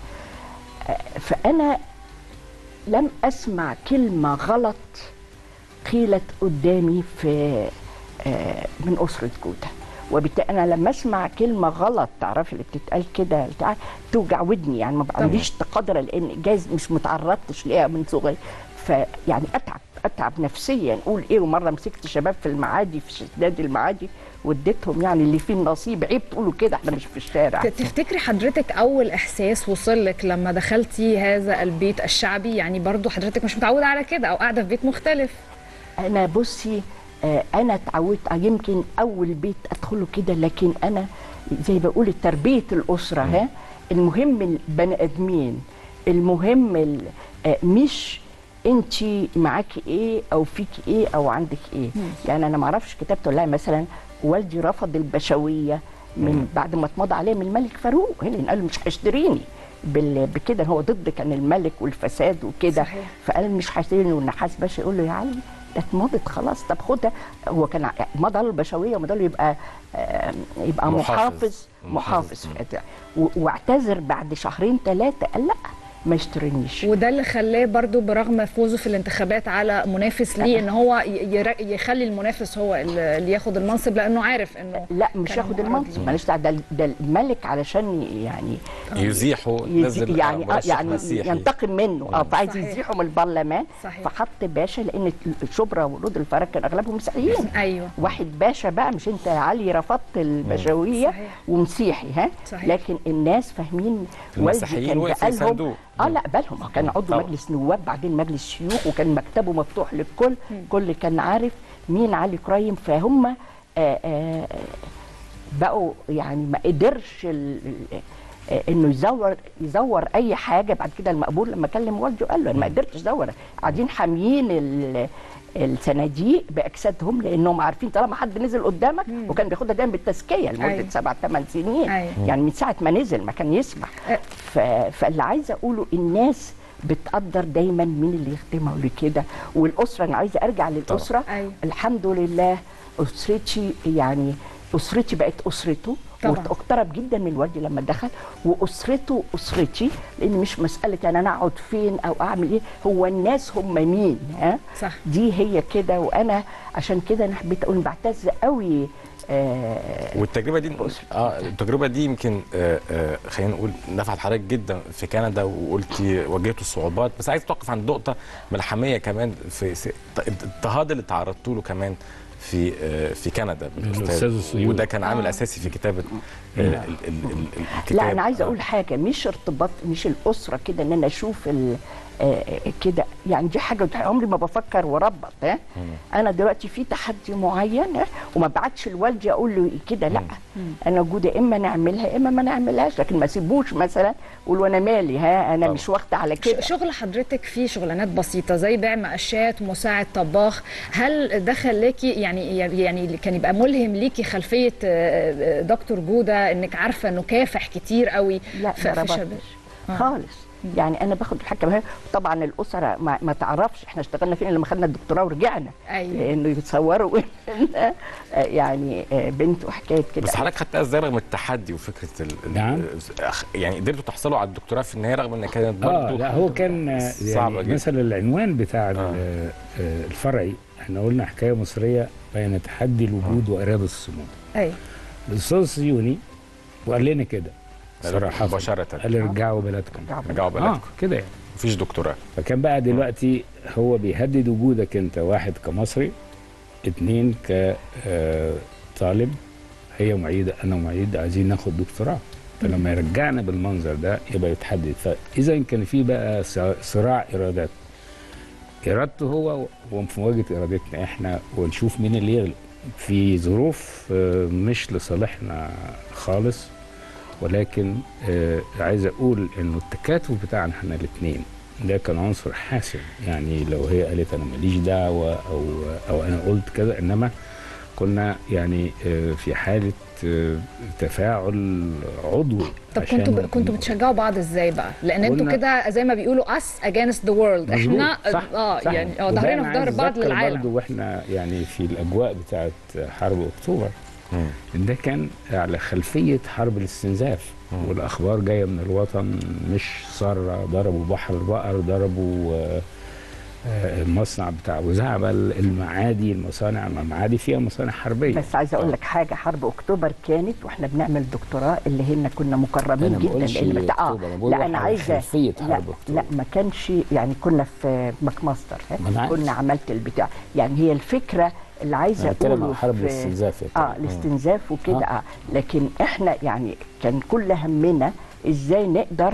Speaker 8: فانا لم اسمع كلمه غلط قيلت قدامي في من اسره جوده، وبالتالي انا لما اسمع كلمه غلط تعرفي اللي بتتقال كده توجع ودني، يعني ما عنديش قدره لان جايز مش متعرضتش ليها من صغري، فيعني اتعب اتعب نفسيا اقول ايه. ومره مسكت شباب في المعادي في نادي المعادي واديتهم يعني اللي فيه النصيب، عيب تقولوا كده احنا مش في الشارع.
Speaker 1: تفتكري حضرتك اول احساس وصل لك لما دخلتي هذا البيت الشعبي؟ يعني برضو حضرتك مش متعوده على كده او قاعده في بيت مختلف.
Speaker 8: انا بصي آه انا اتعودت يمكن اول بيت ادخله كده، لكن انا زي بقول تربيه الاسره. ها المهم البني ادمين، المهم آه مش انت معاكي ايه او فيكي ايه او عندك ايه. مم. يعني انا ما اعرفش كتبت ولا مثلا والدي رفض البشويه من مم. بعد ما اتمضى عليه من الملك فاروق، هنا قال مش هيشتريني بكده، هو ضد كان الملك والفساد وكده، فقال مش هيشتريني. والنحاس باشا يقول له يا علي ده اتمضت خلاص، طب خدها. هو كان مضى له البشويه ومضى له يبقى آه يبقى محافظ محافظ, محافظ. واعتذر بعد شهرين ثلاثه، قال لا ما يشترينيش.
Speaker 1: وده اللي خلاه برضو برغم فوزه في الانتخابات على منافس ليه ان هو يخلي المنافس هو اللي ياخد المنصب، لانه عارف انه
Speaker 8: لا مش ياخد المنصب، ماليش دعوه، ده, ده الملك علشان يعني
Speaker 2: يزيحه
Speaker 8: يزي يعني يعني ينتقم منه. اه فعايز يزيحه من البرلمان. فحط باشا لان شبرا ورود الفرج كان اغلبهم مسيحيين.
Speaker 1: ايوه
Speaker 8: واحد باشا بقى، مش انت يا علي رفضت البشويه ومسيحي. ها صحيح. لكن الناس فاهمين
Speaker 2: والدي كان بقالهم
Speaker 8: اه لا بالهم، كان عضو طبعا. مجلس نواب بعدين مجلس شيوخ، وكان مكتبه مفتوح للكل، كل كان عارف مين علي كريم. فهم آآ آآ بقوا يعني ما قدرش انه يزور يزور اي حاجه. بعد كده المقبول لما كلم والده قال له انا ما قدرتش ازور، قاعدين حاميين الصناديق باجسادهم لانهم عارفين طالما حد نزل قدامك. مم. وكان بياخدها دايما بالتزكيه لمده أيوة. سبع ثمان سنين. أيوة. يعني من ساعه ما نزل ما كان يسمع. أيوة. فاللي عايزه اقوله الناس بتقدر دايما مين اللي يخدمها لكده. والاسره انا عايزه ارجع للاسره. أيوة. الحمد لله اسرتي يعني اسرتي بقت اسرته، واقترب جدا من والدي لما دخل، واسرته اسرتي، لان مش مساله يعني انا اقعد فين او اعمل ايه، هو الناس هم مين. ها صح. دي هي كده. وانا عشان كده انا حبيت اقول بعتز قوي.
Speaker 2: آه والتجربه دي اه التجربه دي يمكن آه آه خلينا نقول نفعت حضرتك جدا في كندا، وقلتي واجهتوا الصعوبات، بس عايز توقف عند نقطه ملحميه كمان في الاضطهاد اللي تعرضتوا له كمان في في كندا بالاستاذ، وده كان عامل آه. اساسي في كتابه آه ال ال ال الكتاب.
Speaker 8: لا انا عايزه اقول حاجه، مش ارتباط مش الاسره كده ان انا اشوف آه كده، يعني دي حاجه عمري ما بفكر واربط. ها انا دلوقتي في تحدي معين وما بعتش لوالدي اقول له كده، لا مم. انا وجوده اما نعملها اما ما نعملهاش، لكن ما اسيبوش مثلا اقول وانا مالي، ها انا طبعا. مش واخده على كده.
Speaker 1: شغل حضرتك فيه شغلانات بسيطه زي بيع مقاشات، مساعد طباخ، هل ده خلاكي يعني يعني كان يبقى ملهم ليكي خلفيه دكتور جوده انك عارفه انه كافح كتير قوي
Speaker 8: لا في شباب خالص. يعني انا باخد الحكم. طبعا الاسره ما, ما تعرفش احنا اشتغلنا فين لما خدنا الدكتوراه ورجعنا. أيوة. لانه يتصوروا يعني بنت وحكايه كده.
Speaker 2: بس حضرتك خدتها ازاي رغم التحدي وفكره
Speaker 9: نعم
Speaker 2: يعني قدرتوا تحصلوا على الدكتوراه في النهايه رغم انها كانت برضه
Speaker 9: اه لا هو كان يعني مثلا العنوان بتاع آه. الفرعي احنا قلنا حكايه مصريه بين تحدي الوجود آه. وارهاب الصمود.
Speaker 1: ايوه
Speaker 9: الاستاذ الصهيوني وقال لنا كده صراحه
Speaker 2: مباشره،
Speaker 9: قال رجعوا بلدكم
Speaker 2: رجعوا بلدكم
Speaker 9: آه كده يعني
Speaker 2: مفيش دكتوراه.
Speaker 9: فكان بقى دلوقتي هو بيهدد وجودك انت، واحد كمصري، اتنين كطالب، هي معيده انا معيد عايزين ناخد دكتوراه، فلما يرجعنا بالمنظر ده يبقى يتحدد. فاذا كان في بقى صراع ارادات، ارادته هو وفي مواجهه ارادتنا احنا، ونشوف مين اللي يغلب. في ظروف مش لصالحنا خالص، ولكن عايز اقول انه التكاتف بتاعنا احنا الاثنين ده كان عنصر حاسم. يعني لو هي قالت انا ماليش دعوه او او انا قلت كذا، انما كنا يعني في حاله تفاعل عضوي.
Speaker 1: طب كنتوا كنتوا بتشجعوا بعض ازاي بقى؟ لان انتوا كده زي ما بيقولوا us against the world، احنا
Speaker 9: صح
Speaker 1: اه
Speaker 9: صح
Speaker 1: يعني اه ظهرنا في ظهر بعض للعالم.
Speaker 9: برضه واحنا يعني في الاجواء بتاعت حرب اكتوبر، ده كان على خلفيه حرب الاستنزاف، مم. والاخبار جايه من الوطن، مش ساره ضربوا بحر البقر، ضربوا المصنع بتاع وزعبل، المعادي، المصانع، المعادي فيها مصانع حربيه.
Speaker 8: بس عايزه اقول لك حاجه، حرب اكتوبر كانت واحنا بنعمل دكتوراه اللي هنا كنا مكرمين جدا.
Speaker 9: اللي بتاع اه
Speaker 8: لا انا عايزه
Speaker 9: لا,
Speaker 8: لا ما كانش يعني كنا في ماكماستر، كنا عملت البتاع. يعني هي الفكره اللي عايزه اقوله
Speaker 9: حرب الاستنزاف
Speaker 8: اه الاستنزاف وكده اه لكن احنا يعني كان كل همنا ازاي نقدر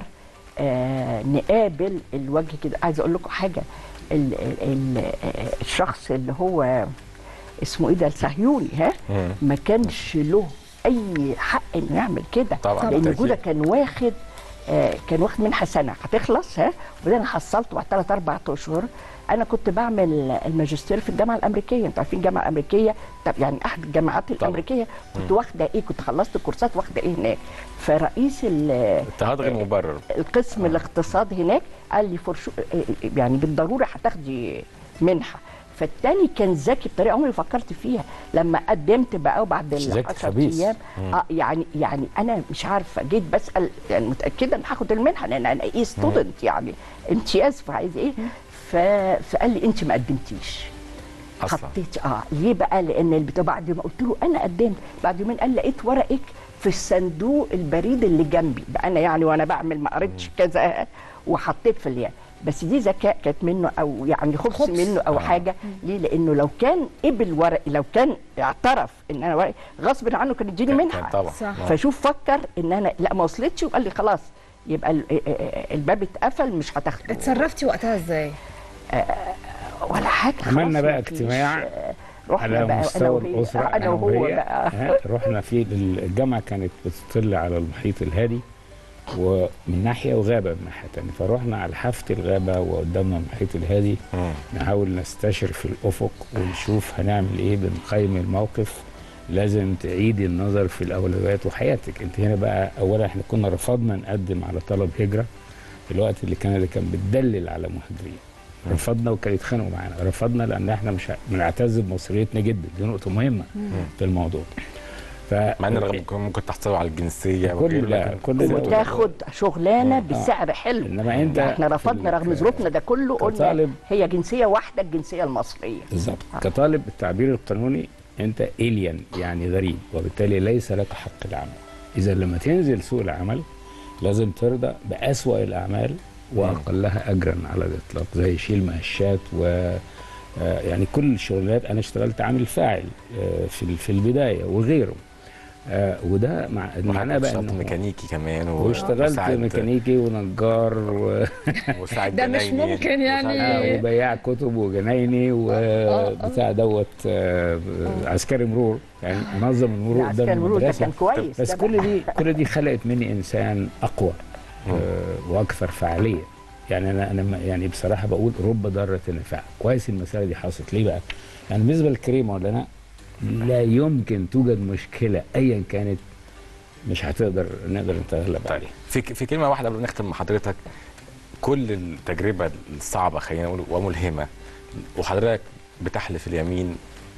Speaker 8: آه نقابل الوجه كده. عايزه اقول لكم حاجه، ال ال الشخص اللي هو اسمه ايه ده الصهيوني، ها ما كانش له اي حق انه يعمل كده
Speaker 2: طبعا،
Speaker 8: لان جوده كان واخد آه كان واخد منحه سنه هتخلص، ها وبعدين انا حصلت بعد ثلاث اربع اشهر. انا كنت بعمل الماجستير في الجامعه الامريكيه، انتوا عارفين الجامعه الامريكيه طب يعني احد الجامعات الامريكيه، كنت واخده ايه، كنت خلصت كورسات واخده ايه هناك. فرئيس
Speaker 2: الاتحاد غير مبرر
Speaker 8: القسم آه. الاقتصاد هناك قال لي فرشو يعني بالضروره هتاخدي منحه. فالتاني كان ذكي بطريقه عمري فكرت فيها. لما قدمت بقى وبعد ال عشرة ايام اه يعني يعني انا مش عارفه، جيت بسال يعني متاكده ان هاخد المنحه لان انا ايه ستودنت يعني امتياز، فعايز ايه. فقال لي انت ما قدمتيش اصلا. حطيت اه ليه بقى؟ لان البتاع بعد ما قلت له انا قدمت، بعد يومين قال لقيت ورقك في الصندوق البريد اللي جنبي. بقى انا يعني وانا بعمل ما قريتش كذا وحطيت في الياء. بس دي ذكاء كانت منه او يعني خبص, خبص. منه او آه. حاجه. ليه؟ لانه لو كان قبل ورقي، لو كان اعترف ان انا ورقي غصب عنه كان يديني منحه طبعا. فشوف فكر ان انا لا ما وصلتش وقال لي خلاص يبقى الباب اتقفل مش هتاخده.
Speaker 1: اتصرفتي وقتها ازاي؟
Speaker 8: آه ولا حاجه.
Speaker 9: عملنا بقى اجتماع على مستوى الاسره
Speaker 8: انا وهو بقى.
Speaker 9: رحنا في الجامعه كانت بتطل على المحيط الهادي ومن ناحيه وغابه من ناحيه ثانيه، فروحنا على حافه الغابه وقدامنا المحيط الهادي نحاول نستشرف الافق ونشوف هنعمل ايه، بنقيم الموقف. لازم تعيدي النظر في الاولويات وحياتك انت هنا بقى. اولا احنا كنا رفضنا نقدم على طلب هجره في الوقت اللي كندا كان بتدلل على مهاجرين. رفضنا وكانوا يتخانقوا معانا، رفضنا لان احنا مش بنعتز بمصريتنا جدا، دي نقطه مهمه في الموضوع.
Speaker 2: ف مع ان ممكن تحصلوا على الجنسيه
Speaker 9: كل ده كل ده
Speaker 8: وتاخد شغلانه بسعر حلو.
Speaker 9: انما انت
Speaker 8: احنا رفضنا رغم ظروفنا ده كله، قلنا هي جنسيه واحده الجنسيه المصريه
Speaker 9: بالظبط. آه. كطالب التعبير القانوني انت الين يعني غريب، وبالتالي ليس لك حق العمل. اذا لما تنزل سوق العمل لازم ترضى بأسوأ الاعمال واقلها اجرا على الاطلاق، زي شيل مقشات و يعني كل الشغلات. انا اشتغلت عامل فاعل في في البدايه وغيره. آه وده مع معناه بقى انه
Speaker 2: ميكانيكي كمان
Speaker 9: و... واشتغلت ميكانيكي ونجار و...
Speaker 1: وساعد ده مش ممكن يعني
Speaker 9: آه وبياع كتب وجنايني وبتاع دوت آه عسكري مرور، يعني منظم المرور قدام
Speaker 8: المدرسه. كان كويس.
Speaker 9: بس كل دي كل دي خلقت مني انسان اقوى آه واكثر فعاليه. يعني انا انا يعني بصراحه بقول رب ضاره نافعه. كويس المساله دي حصلت. ليه بقى؟ يعني بالنسبه للكريمه ولا انا لا يمكن توجد مشكله ايا كانت مش هتقدر نقدر نتغلب عليها.
Speaker 2: في في كلمه واحده قبل ما نختم مع حضرتك، كل التجربه الصعبه خلينا نقول وملهمه وحضرتك بتحلف اليمين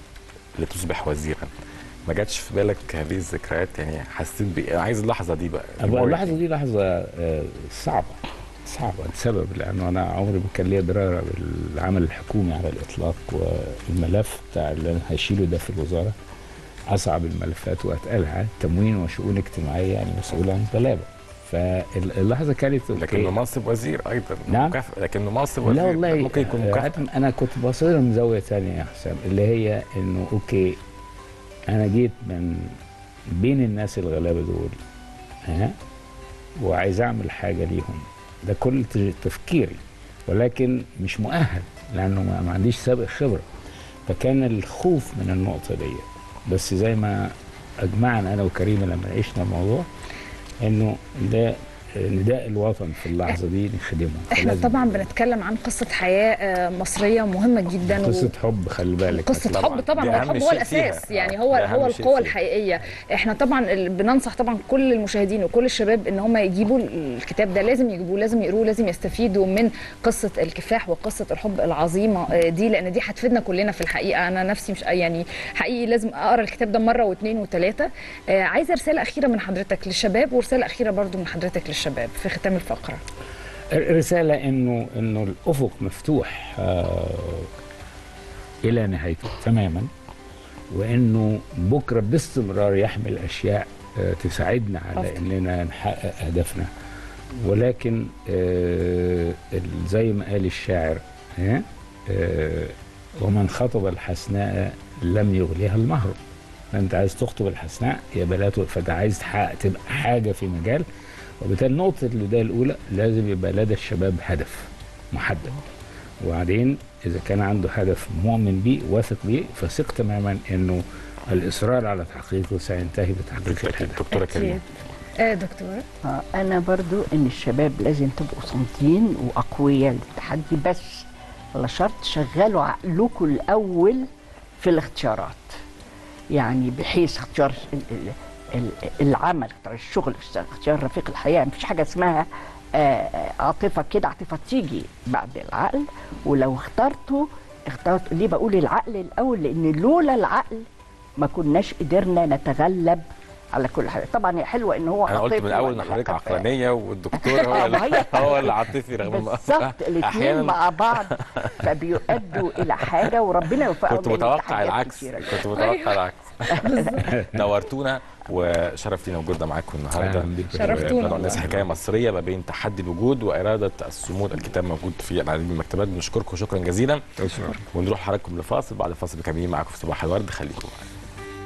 Speaker 2: لتصبح وزيرا، ما جاتش في بالك هذه الذكريات؟ يعني حسيت بايه؟ عايز اللحظه دي بقى.
Speaker 9: اللحظه دي لحظه صعبه صعبه لسبب، لانه انا عمري ما كان ليا درايه بالعمل الحكومي على الاطلاق، والملف بتاع اللي انا هشيله ده في الوزاره اصعب الملفات واتقلها، تموين وشؤون اجتماعيه، يعني مسؤول عن الغلابه. فاللحظه كانت
Speaker 2: لكنه منصب وزير ايضا.
Speaker 9: نعم
Speaker 2: مكافأة. لكنه منصب وزير.
Speaker 9: لا والله
Speaker 2: ممكن يكون مكافأة.
Speaker 9: انا كنت باصص من زاويه ثانيه يا حسام، اللي هي انه اوكي انا جيت من بين الناس الغلابه دول ها وعايز اعمل حاجه ليهم، ده كل تفكيري، ولكن مش مؤهل لانه ما عنديش سابق خبره. فكان الخوف من النقطه دي بس زي ما اجمعنا انا وكريمه لما ناقشنا الموضوع انه ده نداء الوطن في اللحظه دي نخدمه.
Speaker 1: احنا طبعا بنتكلم عن قصه حياه مصريه مهمه جدا،
Speaker 9: قصه و... حب، خلي بالك
Speaker 1: قصه طبعًا. حب طبعا، والحب هو الاساس فيها. يعني هو هو القوه الحقيقيه. احنا طبعا بننصح طبعا كل المشاهدين وكل الشباب ان هم يجيبوا الكتاب ده، لازم يجيبوه، لازم يقروه، لازم يستفيدوا من قصه الكفاح وقصه الحب العظيمه دي، لان دي هتفيدنا كلنا في الحقيقه. انا نفسي مش يعني حقيقي لازم اقرا الكتاب ده مره واثنين وثلاثه. آه عايزه رساله اخيره من حضرتك للشباب، ورساله اخيره برضو من حضرتك للشباب في ختام الفقره.
Speaker 9: رساله انه انه الافق مفتوح آه الى نهايته تماما، وانه بكره باستمرار يحمل اشياء آه تساعدنا على أفضل. اننا نحقق هدفنا، ولكن آه زي ما قال الشاعر آه آه ومن خطب الحسناء لم يغليها المهر. فانت عايز تخطب الحسناء يا بلاد، فانت عايز تحقق تبقى حاجه في مجال، وبالتالي نقطه البدايه الاولى لازم يبقى لدى الشباب هدف محدد، وبعدين اذا كان عنده هدف مؤمن بيه واثق بيه فثق تماما انه الاصرار على تحقيقه سينتهي بتحقيق الهدف.
Speaker 2: دكتوره كريمه.
Speaker 1: ايه دكتوره؟
Speaker 8: آه انا برضو ان الشباب لازم تبقوا صامتين واقوياء للتحدي، بس على شرط شغلوا عقلكم الاول في الاختيارات، يعني بحيث اختيار العمل، اختيار الشغل، اختيار رفيق الحياه. مفيش حاجه اسمها عاطفه كده، عاطفه تيجي بعد العقل. ولو اخترته اخترت ليه بقول العقل الاول؟ لان لولا العقل ما كناش قدرنا نتغلب على كل حاجه. طبعا هي حلوه ان هو
Speaker 2: انا قلت من اول ان حضرتك عقلانيه والدكتور هو هو العاطفي، رغم
Speaker 8: بالظبط الاثنين مع بعض فبيؤدوا الى حاجه، وربنا يوفقهم.
Speaker 2: كنت متوقع العكس، كنت متوقع العكس. نورتونا وشرفتينا وجودنا معاكم النهارده.
Speaker 1: شرفتونا.
Speaker 2: الناس حكايه مصريه ما بين تحدي الوجود واراده الصمود. الكتاب موجود في العديد من المكتبات. بنشكركم شكرا جزيلا، ونروح حضراتكم لفاصل. بعد الفاصل مكملين معاكم في صباح الورد، خليكم معانا.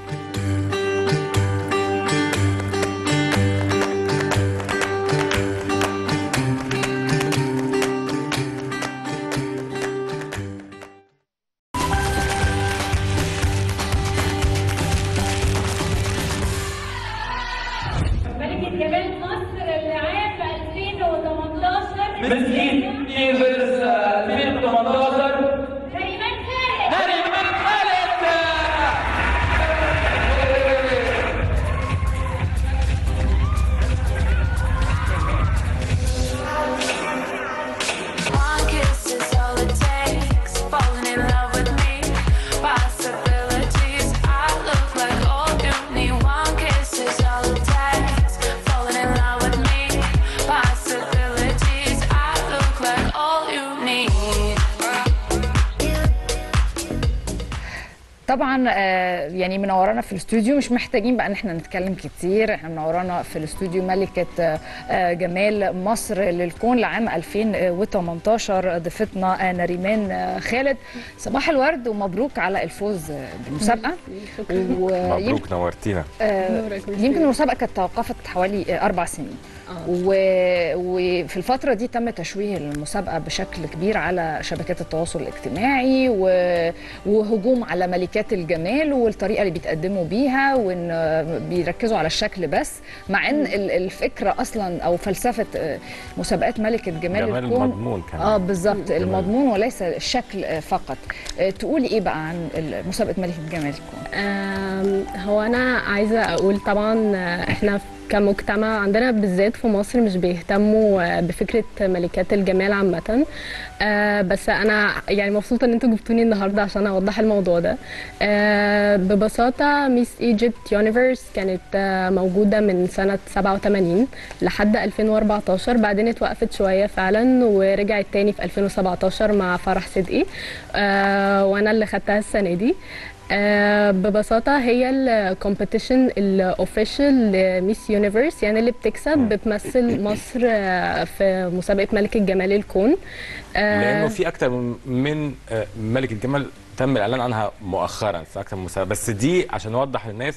Speaker 1: طبعا يعني منورانا في الاستوديو، مش محتاجين بقى ان احنا نتكلم كتير. احنا منورانا في الاستوديو ملكه جمال مصر للكون لعام ألفين وثمانية عشر، ضيفتنا نريمان خالد. صباح الورد ومبروك على الفوز بالمسابقه.
Speaker 2: مبروك، نورتينا.
Speaker 1: يمكن المسابقه كانت توقفت حوالي اربع سنين، وفي الفترة دي تم تشويه المسابقة بشكل كبير على شبكات التواصل الاجتماعي، وهجوم على ملكات الجمال والطريقة اللي بيتقدموا بيها، وان بيركزوا على الشكل بس، مع ان الفكرة اصلا او فلسفة مسابقات ملكة جمال,
Speaker 2: جمال
Speaker 1: الكون
Speaker 2: المضمون كمان.
Speaker 1: اه بالظبط، المضمون وليس الشكل فقط. تقولي ايه بقى عن مسابقة ملكة جمال الكون؟
Speaker 10: هو انا عايزة اقول طبعا احنا كمجتمع عندنا بالذات في مصر مش بيهتموا بفكره ملكات الجمال عامه. آه بس انا يعني مبسوطه ان انتوا جبتوني النهارده عشان اوضح الموضوع ده. آه ببساطه ميس ايجيبت يونيفرس كانت آه موجوده من سنه سبعة وثمانين لحد ألفين وأربعتاشر، بعدين اتوقفت شويه فعلا ورجعت تاني في ألفين وسبعتاشر مع فرح صدقي، آه وانا اللي خدتها السنه دي. آه ببساطة هي الكومبيتيشن الاوفيشال لميس يونيفرس، يعني اللي بتكسب بتمثل مصر آه في مسابقة ملكة جمال الكون.
Speaker 2: آه لأنه في أكتر من آه ملكة جمال تم الإعلان عنها مؤخرا في أكتر من مسابقة، بس دي عشان نوضح للناس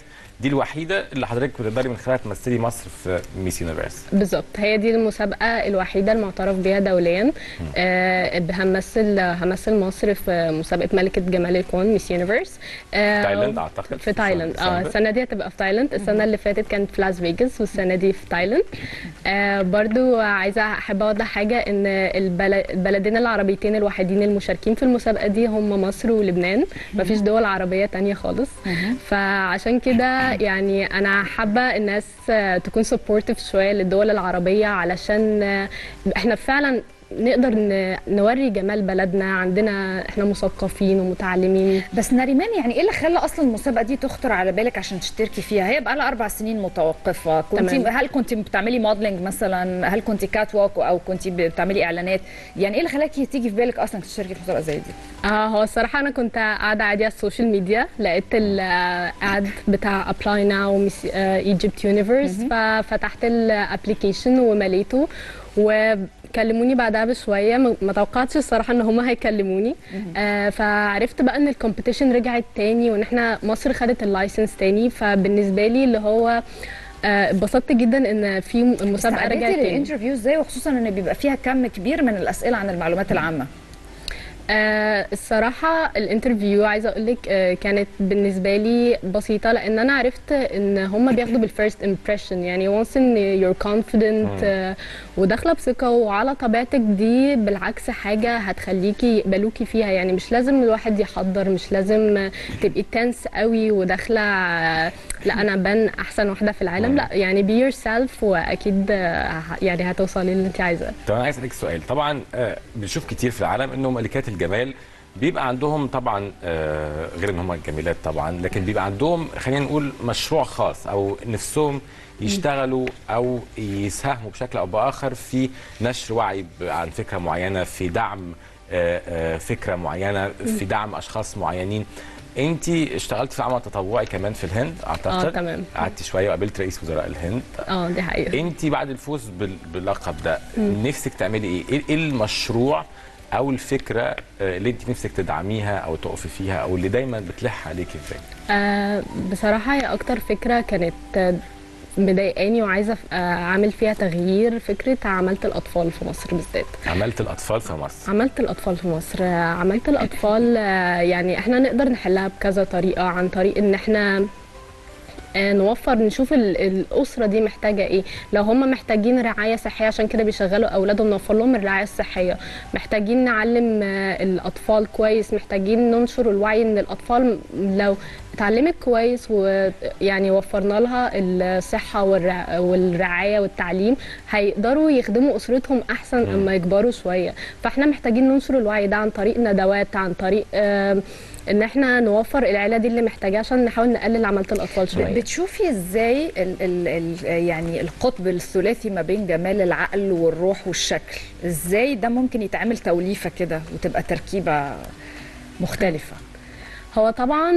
Speaker 2: دي الوحيده اللي حضرتك بتقدري من خلالها تمثلي مصر في ميس يونيفرس.
Speaker 10: بالظبط، هي دي المسابقه الوحيده المعترف بها دوليا. آه همثل همثل مصر في مسابقه ملكه جمال الكون ميس يونيفرس.
Speaker 2: آه تايلاند اعتقد.
Speaker 10: في تايلاند. اه السنه دي هتبقى في تايلاند، السنه اللي فاتت كانت في لاس فيجاس والسنه دي في تايلاند. آه برضو عايزه احب اوضح حاجه ان البلدين العربيتين الوحيدين المشاركين في المسابقه دي هم مصر ولبنان، مفيش دول عربيه تانية خالص. فعشان كده يعني انا حابه الناس تكون سبورتيف شويه للدول العربيه، علشان احنا فعلا نقدر نوري جمال بلدنا، عندنا احنا مثقفين ومتعلمين.
Speaker 1: بس نريمان، يعني ايه اللي خلى اصلا المسابقه دي تخطر على بالك عشان تشتركي فيها؟ هي بقى لها اربع سنين متوقفه، كنت هل كنت بتعملي موديلنج مثلا؟ هل كنت كات ووك او كنت بتعملي اعلانات؟ يعني ايه اللي خلاكي تيجي في بالك اصلا تشتركي في مسابقه زي دي؟
Speaker 10: اه هو الصراحه انا كنت قاعده عادي على السوشيال ميديا، لقيت الاد بتاع ابلاي ناو ايجيبت يونيفرس، ففتحت الابلكيشن ومليته وكلموني بعدها بشويه. ما توقعتش الصراحه ان هم هيكلموني. آه فعرفت بقى ان الكومبيتيشن رجعت تاني وان احنا مصر خدت اللايسنس تاني، فبالنسبه لي اللي هو اتبسطت آه جدا ان في المسابقه رجعت تاني.
Speaker 1: الانترفيو ازاي، وخصوصا ان بيبقى فيها كم كبير من الاسئله عن المعلومات العامه؟
Speaker 10: آه الصراحه الانترفيو عايزه اقول لك آه كانت بالنسبه لي بسيطه، لان انا عرفت ان هم بياخدوا بالفيرست امبريشن، يعني وانس ان يور كونفيدنت آه وداخله بثقه وعلى طبيعتك، دي بالعكس حاجه هتخليكي يقبلوكي فيها. يعني مش لازم الواحد يحضر، مش لازم تبقي تنس قوي وداخله آه لا انا بان احسن واحده في العالم، لا يعني بي يور سيلف واكيد آه يعني هتوصلي اللي انت عايزاه.
Speaker 2: طب انا عايز اسالك سؤال، طبعا آه بنشوف كتير في العالم انه ملكات الجمال بيبقى عندهم طبعا آه غير ان هم جميلات طبعا، لكن بيبقى عندهم خلينا نقول مشروع خاص او نفسهم يشتغلوا او يساهموا بشكل او باخر في نشر وعي عن فكره معينه، في دعم آه آه فكره معينه، في دعم اشخاص معينين. انت اشتغلتي في عمل تطوعي كمان في الهند اعتقد.
Speaker 10: اه تمام.
Speaker 2: قعدتي شويه وقابلت رئيس وزراء الهند.
Speaker 10: اه دي حقيقه.
Speaker 2: انت بعد الفوز باللقب ده نفسك تعملي ايه؟ ايه المشروع او الفكره اللي انت نفسك تدعميها او تقفي فيها او اللي دايما بتلح عليكي في بالك؟
Speaker 10: آه بصراحه هي اكتر فكره كانت مضايقاني وعايزه اعمل فيها تغيير، فكره عملت الاطفال في مصر بالذات.
Speaker 2: عملت الاطفال في مصر
Speaker 10: عملت الاطفال في مصر عملت الاطفال يعني احنا نقدر نحلها بكذا طريقه، عن طريق ان احنا نوفر نشوف الاسره دي محتاجه ايه. لو هم محتاجين رعايه صحيه عشان كده بيشغلوا اولادهم، نوفر لهم الرعايه الصحيه. محتاجين نعلم الاطفال كويس، محتاجين ننشر الوعي ان الاطفال لو اتعلمت كويس ويعني وفرنا لها الصحه والرعايه والتعليم، هيقدروا يخدموا اسرتهم احسن اما يكبروا شويه. فاحنا محتاجين ننشر الوعي ده عن طريق ندوات، عن طريق آه ان احنا نوفر العيله دي اللي محتاجاه عشان نحاول نقلل عمليه الاطفال شويه.
Speaker 1: بتشوفي ازاي ال ال ال يعني القطب الثلاثي ما بين جمال العقل والروح والشكل، ازاي ده ممكن يتعمل توليفه كده وتبقى تركيبه مختلفه؟
Speaker 10: هو طبعا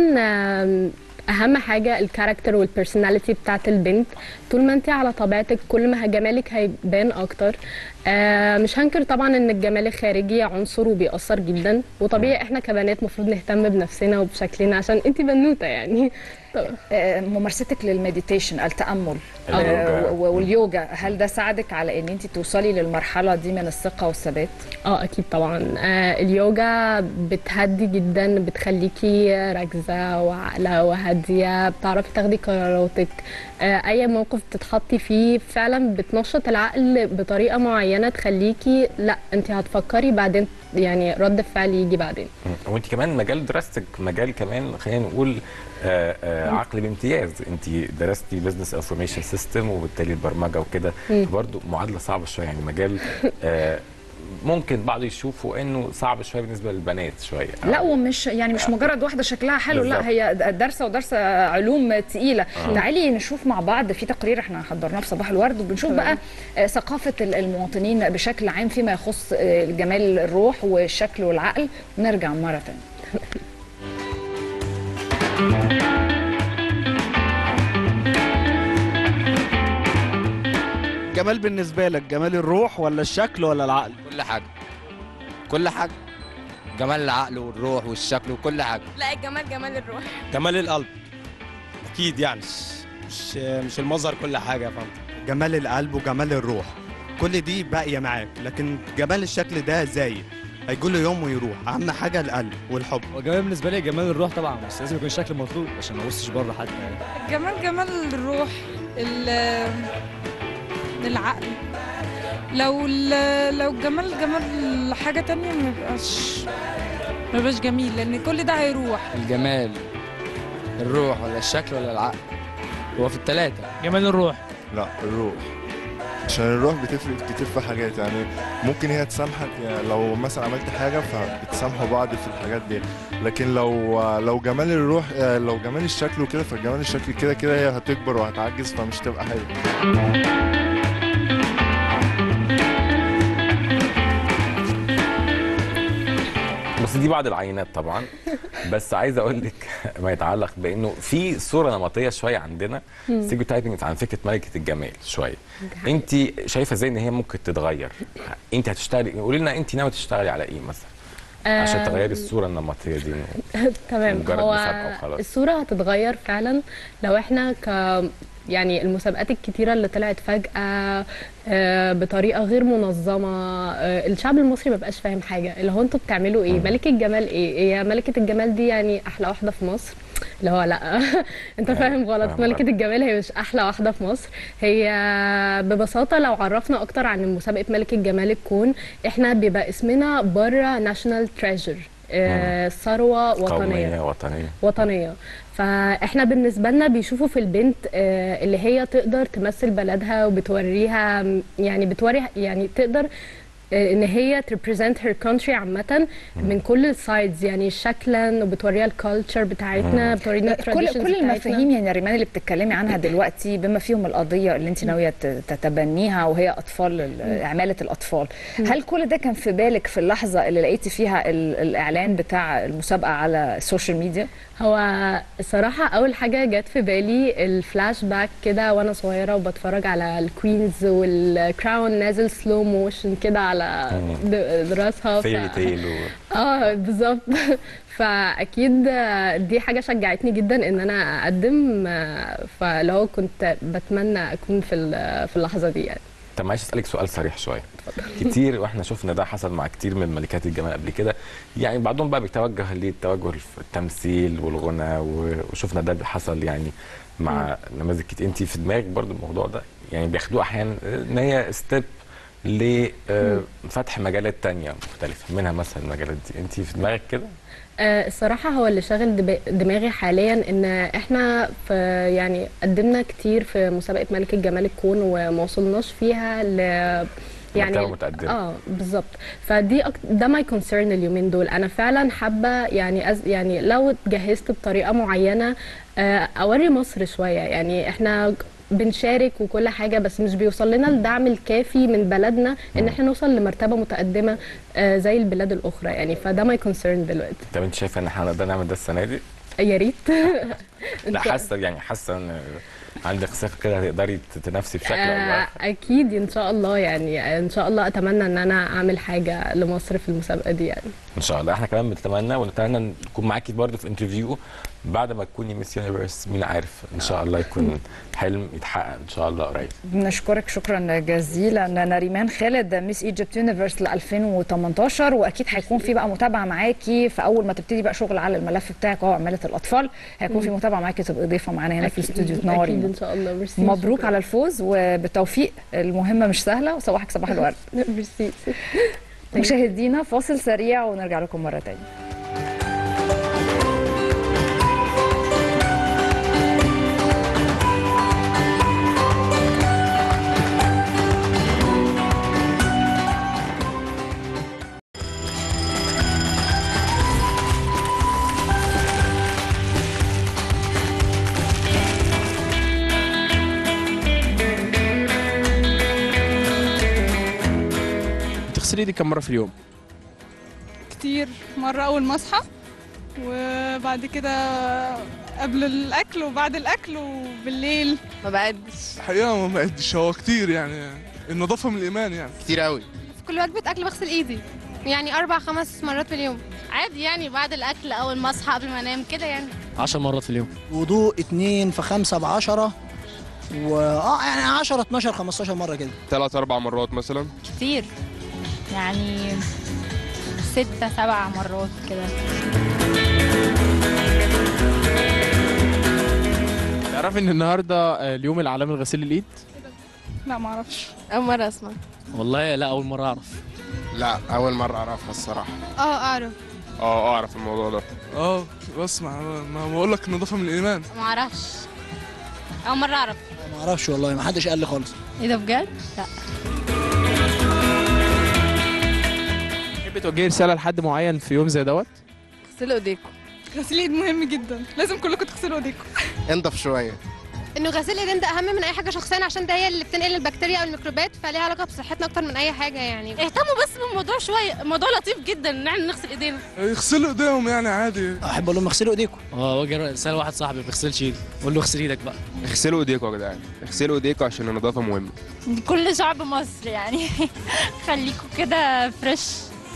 Speaker 10: اهم حاجه الكاركتر والبيرسوناليتي بتاعت البنت. طول ما انت على طبيعتك كل ما جمالك هيبان اكتر. آه مش هنكر طبعا ان الجمال الخارجي عنصر وبيأثر جدا، وطبيعي احنا كبنات المفروض نهتم بنفسنا وبشكلنا عشان انت بنوته يعني.
Speaker 1: آه ممارستك للمديتيشن، التأمل آه واليوجا، هل ده ساعدك على ان انت توصلي للمرحله دي من الثقه والثبات؟
Speaker 10: اه اكيد طبعا. آه اليوجا بتهدي جدا، بتخليكي راكزه وعاقله وهاديه، بتعرفي تاخدي قراراتك. آه اي موقف بتتحطي فيه فعلا بتنشط العقل بطريقه معينه تخليكي لا انت هتفكري بعدين، يعني رد الفعل يجي بعدين.
Speaker 2: وانت كمان مجال دراستك مجال كمان خلينا نقول آآ آآ عقل بامتياز، انت درستي بزنس انفورميشن سيستم وبالتالي البرمجه وكده، برضه معادله صعبه شويه، يعني مجال ممكن بعض يشوفوا انه صعب شويه بالنسبه للبنات شويه.
Speaker 1: لا ومش يعني مش مجرد واحده شكلها حلو، لا هي دارسه ودارسه علوم تقيله. آه. تعالي نشوف مع بعض في تقرير احنا حضرناه في صباح الورد، وبنشوف بقى ثقافه المواطنين بشكل عام فيما يخص جمال الروح والشكل والعقل، ونرجع مره ثانيه.
Speaker 11: جمال بالنسبة لك جمال الروح ولا الشكل ولا العقل؟
Speaker 12: كل حاجة كل حاجة، جمال العقل والروح والشكل وكل حاجة.
Speaker 13: لا الجمال جمال الروح،
Speaker 14: جمال القلب أكيد يعني.
Speaker 11: مش مش المظهر كل حاجه يا فندم.
Speaker 13: جمال القلب وجمال الروح كل دي باقيه معاك، لكن جمال الشكل ده زايد هيجي له يوم ويروح. اهم حاجه القلب والحب.
Speaker 14: وجمال بالنسبه لي جمال الروح طبعا، بس لازم يكون الشكل مطلوب عشان ما ابصش بره حتى يعني.
Speaker 15: جمال جمال الروح، العقل. لو لو جمال جمال حاجه تانية ما يبقاش ما يبقاش جميل، لان كل ده هيروح.
Speaker 12: الجمال الروح ولا الشكل ولا العقل؟ هو في الثلاثه.
Speaker 16: جمال الروح.
Speaker 17: لا الروح، عشان الروح بتفرق كتير في حاجات، يعني ممكن هي تسامحك، يعني لو مثلا عملت حاجه فبتسامحوا بعض في الحاجات دي، لكن لو لو جمال الروح لو جمال الشكل وكده، فجمال الشكل كده كده هي هتكبر وهتعجز فمش تبقى حلوه.
Speaker 2: بس دي بعض العينات طبعا. بس عايز اقول لك ما يتعلق بانه في صوره نمطيه شويه عندنا ستيريوتايبنج عن فكره ملكه الجمال شويه. انت شايفه ازاي ان هي ممكن تتغير؟ انت هتشتغلي، قولي لنا انت ناويه تشتغلي على ايه مثلا عشان تغيري الصوره النمطيه دي؟
Speaker 10: تمام. هو الصوره هتتغير فعلا لو احنا ك يعني المسابقات الكتيرة اللي طلعت فجأة بطريقة غير منظمة، الشعب المصري ما بقاش فاهم حاجة. اللي هو انتوا بتعملوا ايه؟ ملكة الجمال ايه؟ هي ملكة الجمال دي يعني أحلى واحدة في مصر؟ اللي هو لا انت فاهم غلط. ملكة الجمال هي مش أحلى واحدة في مصر، هي ببساطة لو عرفنا أكتر عن مسابقة ملكة جمال الكون، احنا بيبقى اسمنا بره ناشونال تريجر، ثروة وطنية
Speaker 2: وطنية
Speaker 10: وطنية. فاحنا بالنسبه لنا بيشوفوا في البنت اللي هي تقدر تمثل بلدها وبتوريها، يعني بتوري يعني تقدر ان هي تريبريزنت هير كونتري عامه من كل السايدز، يعني شكلا، وبتوريها الكالتشر بتاعتنا، بتورينا
Speaker 1: كل كل المفاهيم يعني ريمان اللي بتتكلمي عنها دلوقتي بما فيهم القضيه اللي انت ناويه تتبنيها وهي اطفال، عماله الاطفال. هل كل ده كان في بالك في اللحظه اللي لقيتي فيها الاعلان بتاع المسابقه على السوشيال ميديا؟
Speaker 10: هو الصراحه اول حاجه جت في بالي الفلاش باك كده وانا صغيره وبتفرج على الكوينز والكراون نازل سلو موشن كده على راسها.
Speaker 2: فيري تيل
Speaker 10: اه بالظبط. فاكيد دي حاجه شجعتني جدا ان انا اقدم، فلو كنت بتمنى اكون في في اللحظه دي يعني.
Speaker 2: طب معلش اسالك سؤال صريح شويه. كتير واحنا شفنا ده حصل مع كتير من ملكات الجمال قبل كده، يعني بعضهم بقى بيتوجه للتوجه في التمثيل والغنى، وشفنا ده حصل يعني مع نماذج كتير. انت في دماغك برضو الموضوع ده؟ يعني بياخدوه احيانا ان هي ستيب لفتح مجالات تانية مختلفة منها مثلا المجالات دي، انت في دماغك كده؟
Speaker 10: أه الصراحة هو اللي شاغل دماغي حاليا ان احنا في يعني قدمنا كتير في مسابقة ملكة جمال الكون وما وصلناش فيها ل يعني
Speaker 2: متقدمة.
Speaker 10: اه بالظبط. فدي أك... ده ماي كونسيرن اليومين دول. انا فعلا حابه يعني أز... يعني لو اتجهزت بطريقه معينه آه اوري مصر شويه. يعني احنا بنشارك وكل حاجه بس مش بيوصل لنا الدعم الكافي من بلدنا ان احنا نوصل لمرتبه متقدمه آه زي البلاد الاخرى يعني. فده ماي كونسيرن دلوقتي.
Speaker 2: طب انت شايفه ان احنا هنقدر نعمل ده السنه دي؟
Speaker 10: يا ريت.
Speaker 2: لا حاسه يعني حاسه ان عندك ثقه كده هتقدري تنافسي بشكل او باخر؟
Speaker 10: اكيد ان شاء الله. يعني ان شاء الله اتمنى ان انا اعمل حاجه لمصر في المسابقه دي يعني.
Speaker 2: ان شاء الله. احنا كمان بنتمنى ونتمنى نكون معاكي برضه في انترفيو بعد ما تكوني ميس يونيفرس. مين عارف ان شاء الله يكون حلم يتحقق ان شاء الله قريب.
Speaker 1: بنشكرك شكرا جزيلا نريمان خالد ميس ايجيبت يونيفرس ل ألفين وتمنتاشر، واكيد هيكون في بقى متابعه معاكي في اول ما تبتدي بقى شغل على الملف بتاعك وهو عماله الاطفال. هيكون في متابعه معاكي تبقى ضيفه معانا هنا في الاستوديو تنوري.
Speaker 10: اكيد ان شاء الله. ميرسي.
Speaker 1: مبروك شكرا على الفوز وبالتوفيق. المهمه مش سهله وصباحك صباح الورد.
Speaker 10: ميرسي.
Speaker 1: مشاهدينا فاصل سريع ونرجع لكم مره ثانيه.
Speaker 11: بتغسلي ايدك كم مره في اليوم؟
Speaker 15: كتير. مره اول ما اصحى وبعد كده قبل الاكل وبعد الاكل وبالليل.
Speaker 18: ما بعدش
Speaker 19: الحقيقه، ما بعدش. هو كتير يعني، النظافه من الايمان يعني.
Speaker 11: كتير قوي.
Speaker 18: في كل وجبه اكل بغسل ايدي يعني اربع خمس مرات في اليوم عادي يعني. بعد الاكل اول ما اصحى قبل ما انام كده يعني.
Speaker 14: عشر مرات في اليوم.
Speaker 20: وضوء اتنين في خمسة بعشرة
Speaker 16: و اه يعني عشرة اتناشر خمستاشر مره كده.
Speaker 11: ثلاث اربع مرات مثلا.
Speaker 20: كتير يعني ستة سبع مرات كده.
Speaker 11: تعرفي ان النهارده اليوم العالمي لغسيل الايد؟
Speaker 20: لا ما اعرفش، اول مره اسمع.
Speaker 14: والله لا اول مره اعرف.
Speaker 11: لا اول مره اعرفها الصراحه.
Speaker 20: اه اعرف.
Speaker 11: اه اعرف الموضوع ده.
Speaker 19: اه بسمع، ما بقول لك النظافه من الايمان.
Speaker 20: ما اعرفش، اول مره اعرف.
Speaker 16: ما اعرفش والله، ما حدش قال لي خالص.
Speaker 20: ايه ده بجد؟ لا.
Speaker 11: تحبي توجهي رساله لحد معين في يوم زي دوت؟
Speaker 20: اغسلوا ايديكم. غسيل الايد مهم جدا، لازم كلكم تغسلوا ايديكم.
Speaker 11: انضف شويه.
Speaker 18: انه غسيل الايدين ده اهم من اي حاجه شخصيا، عشان ده هي اللي بتنقل البكتيريا او الميكروبات، فليها علاقه بصحتنا اكتر من اي حاجه يعني.
Speaker 20: اهتموا بس بالموضوع شويه، الموضوع لطيف جدا ان احنا نغسل ايدينا.
Speaker 19: يغسلوا ايديهم يعني عادي.
Speaker 16: احب اقول لهم اغسلوا ايديكم.
Speaker 14: اه وجه رساله واحد صاحبي ما بيغسلش ايده، قول له اغسل ايدك بقى.
Speaker 11: اغسلوا ايديكم يا جدعان، اغسلوا ايديكم عشان النظافه مهمه.
Speaker 20: كل شعب مصر يعني خليكم كده فريش.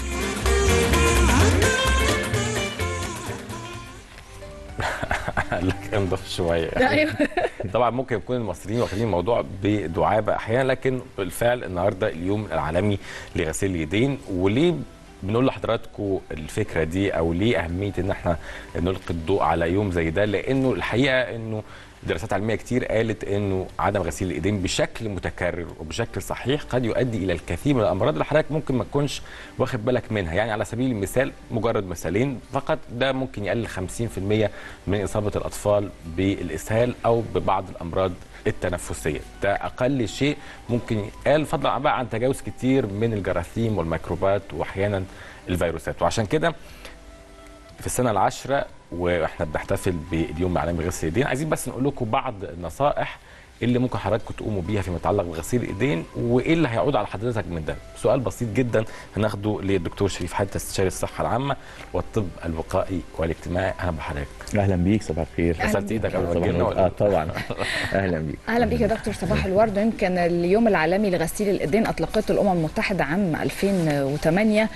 Speaker 2: قال لك انضف شويه.
Speaker 1: ايوه
Speaker 2: طبعا ممكن يكون المصريين واخدين الموضوع بدعابه احيانا، لكن بالفعل النهارده اليوم العالمي لغسيل اليدين. وليه بنقول لحضراتكم الفكره دي او ليه اهميه ان احنا نلقي الضوء على يوم زي ده؟ لانه الحقيقه انه دراسات علميه كتير قالت انه عدم غسيل الايدين بشكل متكرر وبشكل صحيح قد يؤدي الى الكثير من الامراض اللي حضرتك ممكن ما تكونش واخد بالك منها. يعني على سبيل المثال مجرد مثالين فقط، ده ممكن يقلل خمسين في المية من اصابه الاطفال بالاسهال او ببعض الامراض التنفسيه. ده اقل شيء ممكن يقال، فضلا بقى عن تجاوز كتير من الجراثيم والميكروبات واحيانا الفيروسات. وعشان كده في السنه العاشره واحنا بنحتفل باليوم العالمي لغسيل الايدين، عايزين بس نقول لكم بعض النصائح اللي ممكن حضراتكم تقوموا بيها فيما يتعلق بغسيل الايدين، وايه اللي هيعود على حضرتك من ده. سؤال بسيط جدا هناخده للدكتور شريف حاتم، استشاري الصحه العامه والطب الوقائي والاجتماعي. اهلا بحضرتك.
Speaker 21: اهلا بيك، صباح الخير.
Speaker 2: غسلت ايدك قبل ما تجينا ولا؟
Speaker 21: اه طبعا. اهلا بيك.
Speaker 1: اهلا بيك يا دكتور، صباح الورد. يمكن اليوم العالمي لغسيل الايدين اطلقته الامم المتحده عام ألفين وثمانية،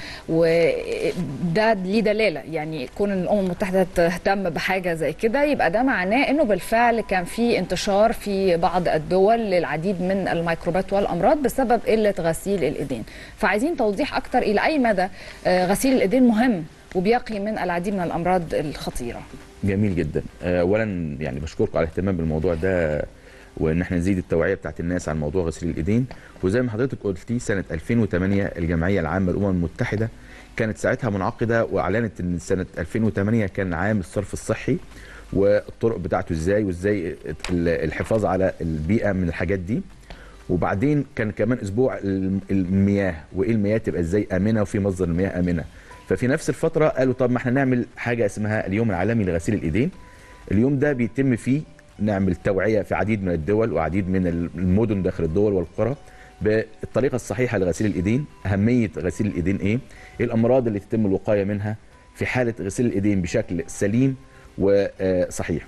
Speaker 1: وده ليه دلاله، يعني كون الامم المتحده تهتم بحاجه زي كده يبقى ده معناه انه بالفعل كان في انتشار في بعض الدول للعديد من الميكروبات والامراض بسبب قله غسيل الايدين. فعايزين توضيح اكتر الى اي مدى غسيل الايدين مهم وبيقي من العديد من الامراض الخطيره.
Speaker 21: جميل جدا. اولا يعني بشكركم على الاهتمام بالموضوع ده، وان احنا نزيد التوعيه بتاعت الناس عن موضوع غسيل الايدين. وزي ما حضرتك قلتي سنه ألفين وثمانية الجمعيه العامه للامم المتحده كانت ساعتها منعقده واعلنت ان سنه ألفين وثمانية كان عام الصرف الصحي والطرق بتاعته ازاي وازاي الحفاظ على البيئه من الحاجات دي. وبعدين كان كمان اسبوع المياه، وايه المياه تبقى ازاي امنه وفي مصدر المياه امنه. ففي نفس الفتره قالوا طب ما احنا نعمل حاجه اسمها اليوم العالمي لغسيل الايدين. اليوم ده بيتم فيه نعمل توعيه في عديد من الدول وعديد من المدن داخل الدول والقرى بالطريقه الصحيحه لغسيل الايدين، اهميه غسيل الايدين ايه، ايه الامراض اللي تتم الوقايه منها في حاله غسيل الايدين بشكل سليم وصحيح.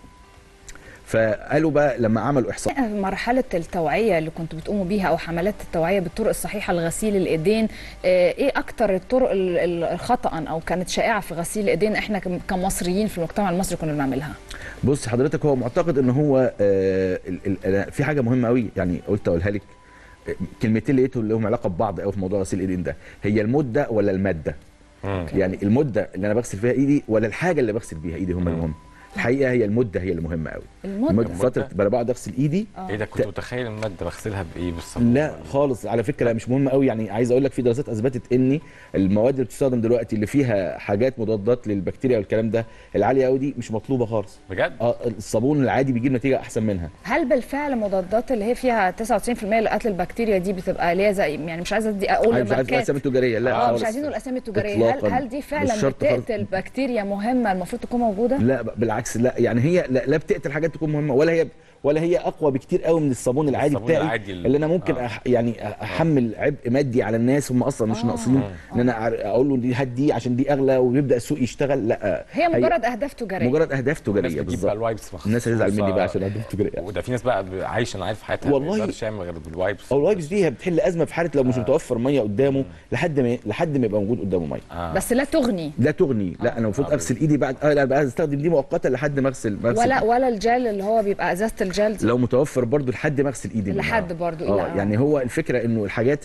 Speaker 21: فقالوا بقى لما عملوا احصاء
Speaker 1: مرحله التوعيه اللي كنتوا بتقوموا بيها او حملات التوعيه بالطرق الصحيحه لغسيل الايدين، ايه اكتر الطرق الخطا او كانت شائعه في غسيل الايدين احنا كمصريين في المجتمع المصري كنا بنعملها؟
Speaker 21: بص حضرتك، هو معتقد ان هو آه في حاجه مهمه قوي يعني قلت اقولها لك، كلمتين لقيتهم اللي لهم علاقه ببعض قوي في موضوع غسيل الايدين ده، هي المده ولا الماده؟ مم. يعني المده اللي انا بغسل فيها ايدي ولا الحاجه اللي بغسل بيها ايدي هم المهم. الحقيقه هي المده هي اللي مهمه قوي. المده فتره انا بقعد اغسل ايدي.
Speaker 2: ايه ده كنت متخيل الماده بغسلها بايه بالصابون؟
Speaker 21: لا خالص على فكره مش مهمه قوي. يعني عايز اقول لك في دراسات اثبتت ان المواد اللي بتستخدم دلوقتي اللي فيها حاجات مضادات للبكتيريا والكلام ده العاليه قوي دي مش مطلوبه خالص.
Speaker 2: بجد؟
Speaker 21: اه الصابون العادي بيجيب نتيجه احسن منها.
Speaker 1: هل بالفعل مضادات اللي هي فيها تسعة وتسعين في المية لقتل البكتيريا دي بتبقى ليها زي يعني مش عايزه دي اقول
Speaker 21: مش عايز الاسامي التجاريه لا
Speaker 1: اه مش عايزين نقول الاسامي التجاريه. هل هل دي فعلا بتقتل بكتيريا مهمه المفروض تكون موجوده؟
Speaker 21: لا بالعكس، لا يعني هي لا, لا بتقتل حاجات تكون مهمه ولا هي ولا هي اقوى بكتير قوي من الصابون العادي الصابون بتاعي العادي اللي, اللي انا ممكن آه. أح يعني احمل عبء مادي على الناس هم اصلا مش آه. ناقصين آه. ان انا اقول له دي هات دي عشان دي اغلى ويبدا السوق يشتغل. لا
Speaker 1: هي مجرد هي اهداف تجاريه
Speaker 21: مجرد اهداف تجاريه بالظبط.
Speaker 2: الناس
Speaker 21: هتزعل مني بقى عشان اهداف تجاريه.
Speaker 2: وده في ناس بقى عايشه انا عارف حياتها
Speaker 21: والله
Speaker 2: ما تقدرش تعمل غير بالوايبس.
Speaker 21: او الوايبس دي هي بتحل ازمه في حاله لو مش آه. متوفر ميه قدامه لحد ما لحد ما يبقى موجود قدامه ميه.
Speaker 1: آه. بس لا تغني
Speaker 21: لا تغني لا انا المفروض اغسل ايدي بعد اه لا بقى استخدم دي مؤقتا لحد ما اغسل
Speaker 1: ولا ولا الجل اللي هو بيبقى ازازه الجل دي
Speaker 21: لو متوفر برضو لحد ما اغسل ايدي
Speaker 1: لحد برضو
Speaker 21: اه يعني هو الفكره انه الحاجات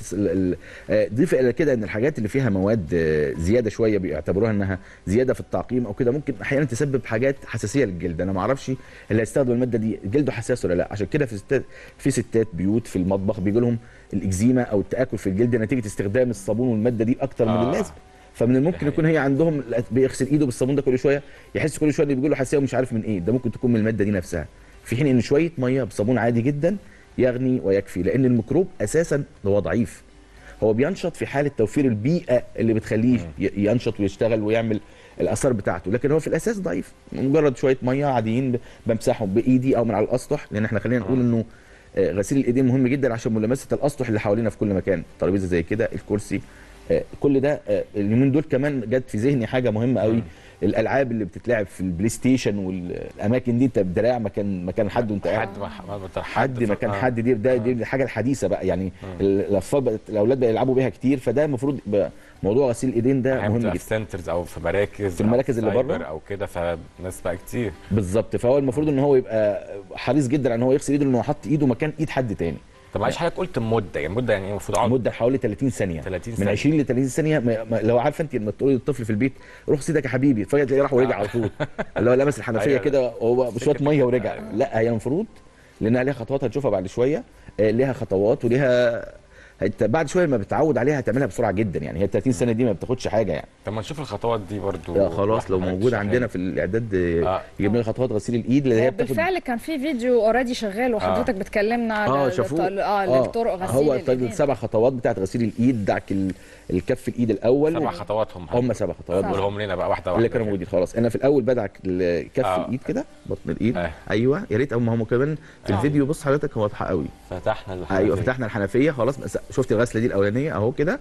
Speaker 21: ضيف الى كده ان الحاجات اللي فيها مواد زياده شويه بيعتبروها انها زياده في التعقيم او كده ممكن احيانا تسبب حاجات حساسيه للجلد. انا ما اعرفش اللي هيستخدم الماده دي جلده حساس ولا لا، عشان كده في ستات في ستات بيوت في المطبخ بيجي لهم الاكزيما او التاكل في الجلد نتيجه استخدام الصابون والماده دي اكتر آه. من اللازم. فمن الممكن يكون هي عندهم بيغسل ايده بالصابون ده كل شويه يحس كل شويه ان بيجي له حساسيه ومش عارف من ايه، ده ممكن تكون من الماده دي نفسها، في حين ان شويه ميه بصابون عادي جدا يغني ويكفي، لان الميكروب اساسا هو ضعيف، هو بينشط في حاله توفير البيئه اللي بتخليه ينشط ويشتغل ويعمل الاثار بتاعته، لكن هو في الاساس ضعيف. مجرد شويه ميه عاديين بمسحهم بايدي او من على الاسطح، لان احنا خلينا نقول انه غسيل الايدين مهم جدا عشان ملامسه الاسطح اللي حوالينا في كل مكان، ترابيزه زي كده، الكرسي، كل ده. اليومين دول كمان جت في ذهني حاجه مهمه قوي، الالعاب اللي بتتلعب في البلاي ستيشن والاماكن دي، انت بدراع مكان مكان حد وانت قاعد
Speaker 2: حد
Speaker 21: حد مكان حد، دي ده دي الحاجه الحديثه بقى، يعني الاطفال الاولاد بقى يلعبوا بيها كتير، فده المفروض موضوع غسيل الايدين ده مهم جدا
Speaker 2: في سنترز او في مراكز
Speaker 21: في المراكز اللي بره
Speaker 2: او كده، فالناس بقى كتير
Speaker 21: بالظبط. فهو المفروض ان هو يبقى حريص جدا على ان هو يغسل ايده، لانه حط ايده مكان ايد حد تاني.
Speaker 2: طب معلش حضرتك قلت مده، يعني مده يعني المفروض اقعد
Speaker 21: مده حوالي ثلاثين ثانيه،
Speaker 2: ثلاثين
Speaker 21: من عشرين ل ثلاثين ثانيه. ما ما لو عارفه انت لما تقولي للطفل في البيت روح سيدك يا حبيبي، فجاه تلاقيه راح ورجع على طول اللي هو لمس الحنفيه كده وهو بشويه ميه ورجع. لا هي المفروض لانها ليها خطوات هتشوفها بعد شويه، ليها خطوات وليها بعد شويه لما بتتعود عليها هتعملها بسرعه جدا، يعني هي ثلاثين ثانيه دي ما بتاخدش حاجه يعني.
Speaker 2: طب ما نشوف الخطوات دي برضو.
Speaker 21: لا خلاص لو موجوده عندنا في الاعداد آه. يجيب لنا خطوات غسيل الايد اللي هي
Speaker 1: بتاخد. بالفعل كان في فيديو اوريدي شغال وحضرتك آه. بتكلمنا على
Speaker 21: اه شافوه
Speaker 1: اه لطرق غسيل
Speaker 21: هو الايد. هو السبع خطوات بتاعت غسيل الايد، دعك الكف الايد الاول
Speaker 2: سبع خطوات هم
Speaker 21: هم سبع خطوات
Speaker 2: قولهم لنا بقى واحده واحده
Speaker 21: اللي كانوا موجودين. خلاص انا في الاول بدعك كف آه. الايد كده، بطن الايد آه. ايوه يا ريت. هم كمان في آه. الفيديو بص حضرتك هو واضحه قوي.
Speaker 2: فتحنا الحنفيه
Speaker 21: ايوه فتحنا الحنفيه خلاص. شفت الغسله دي الاولانيه اهو كده،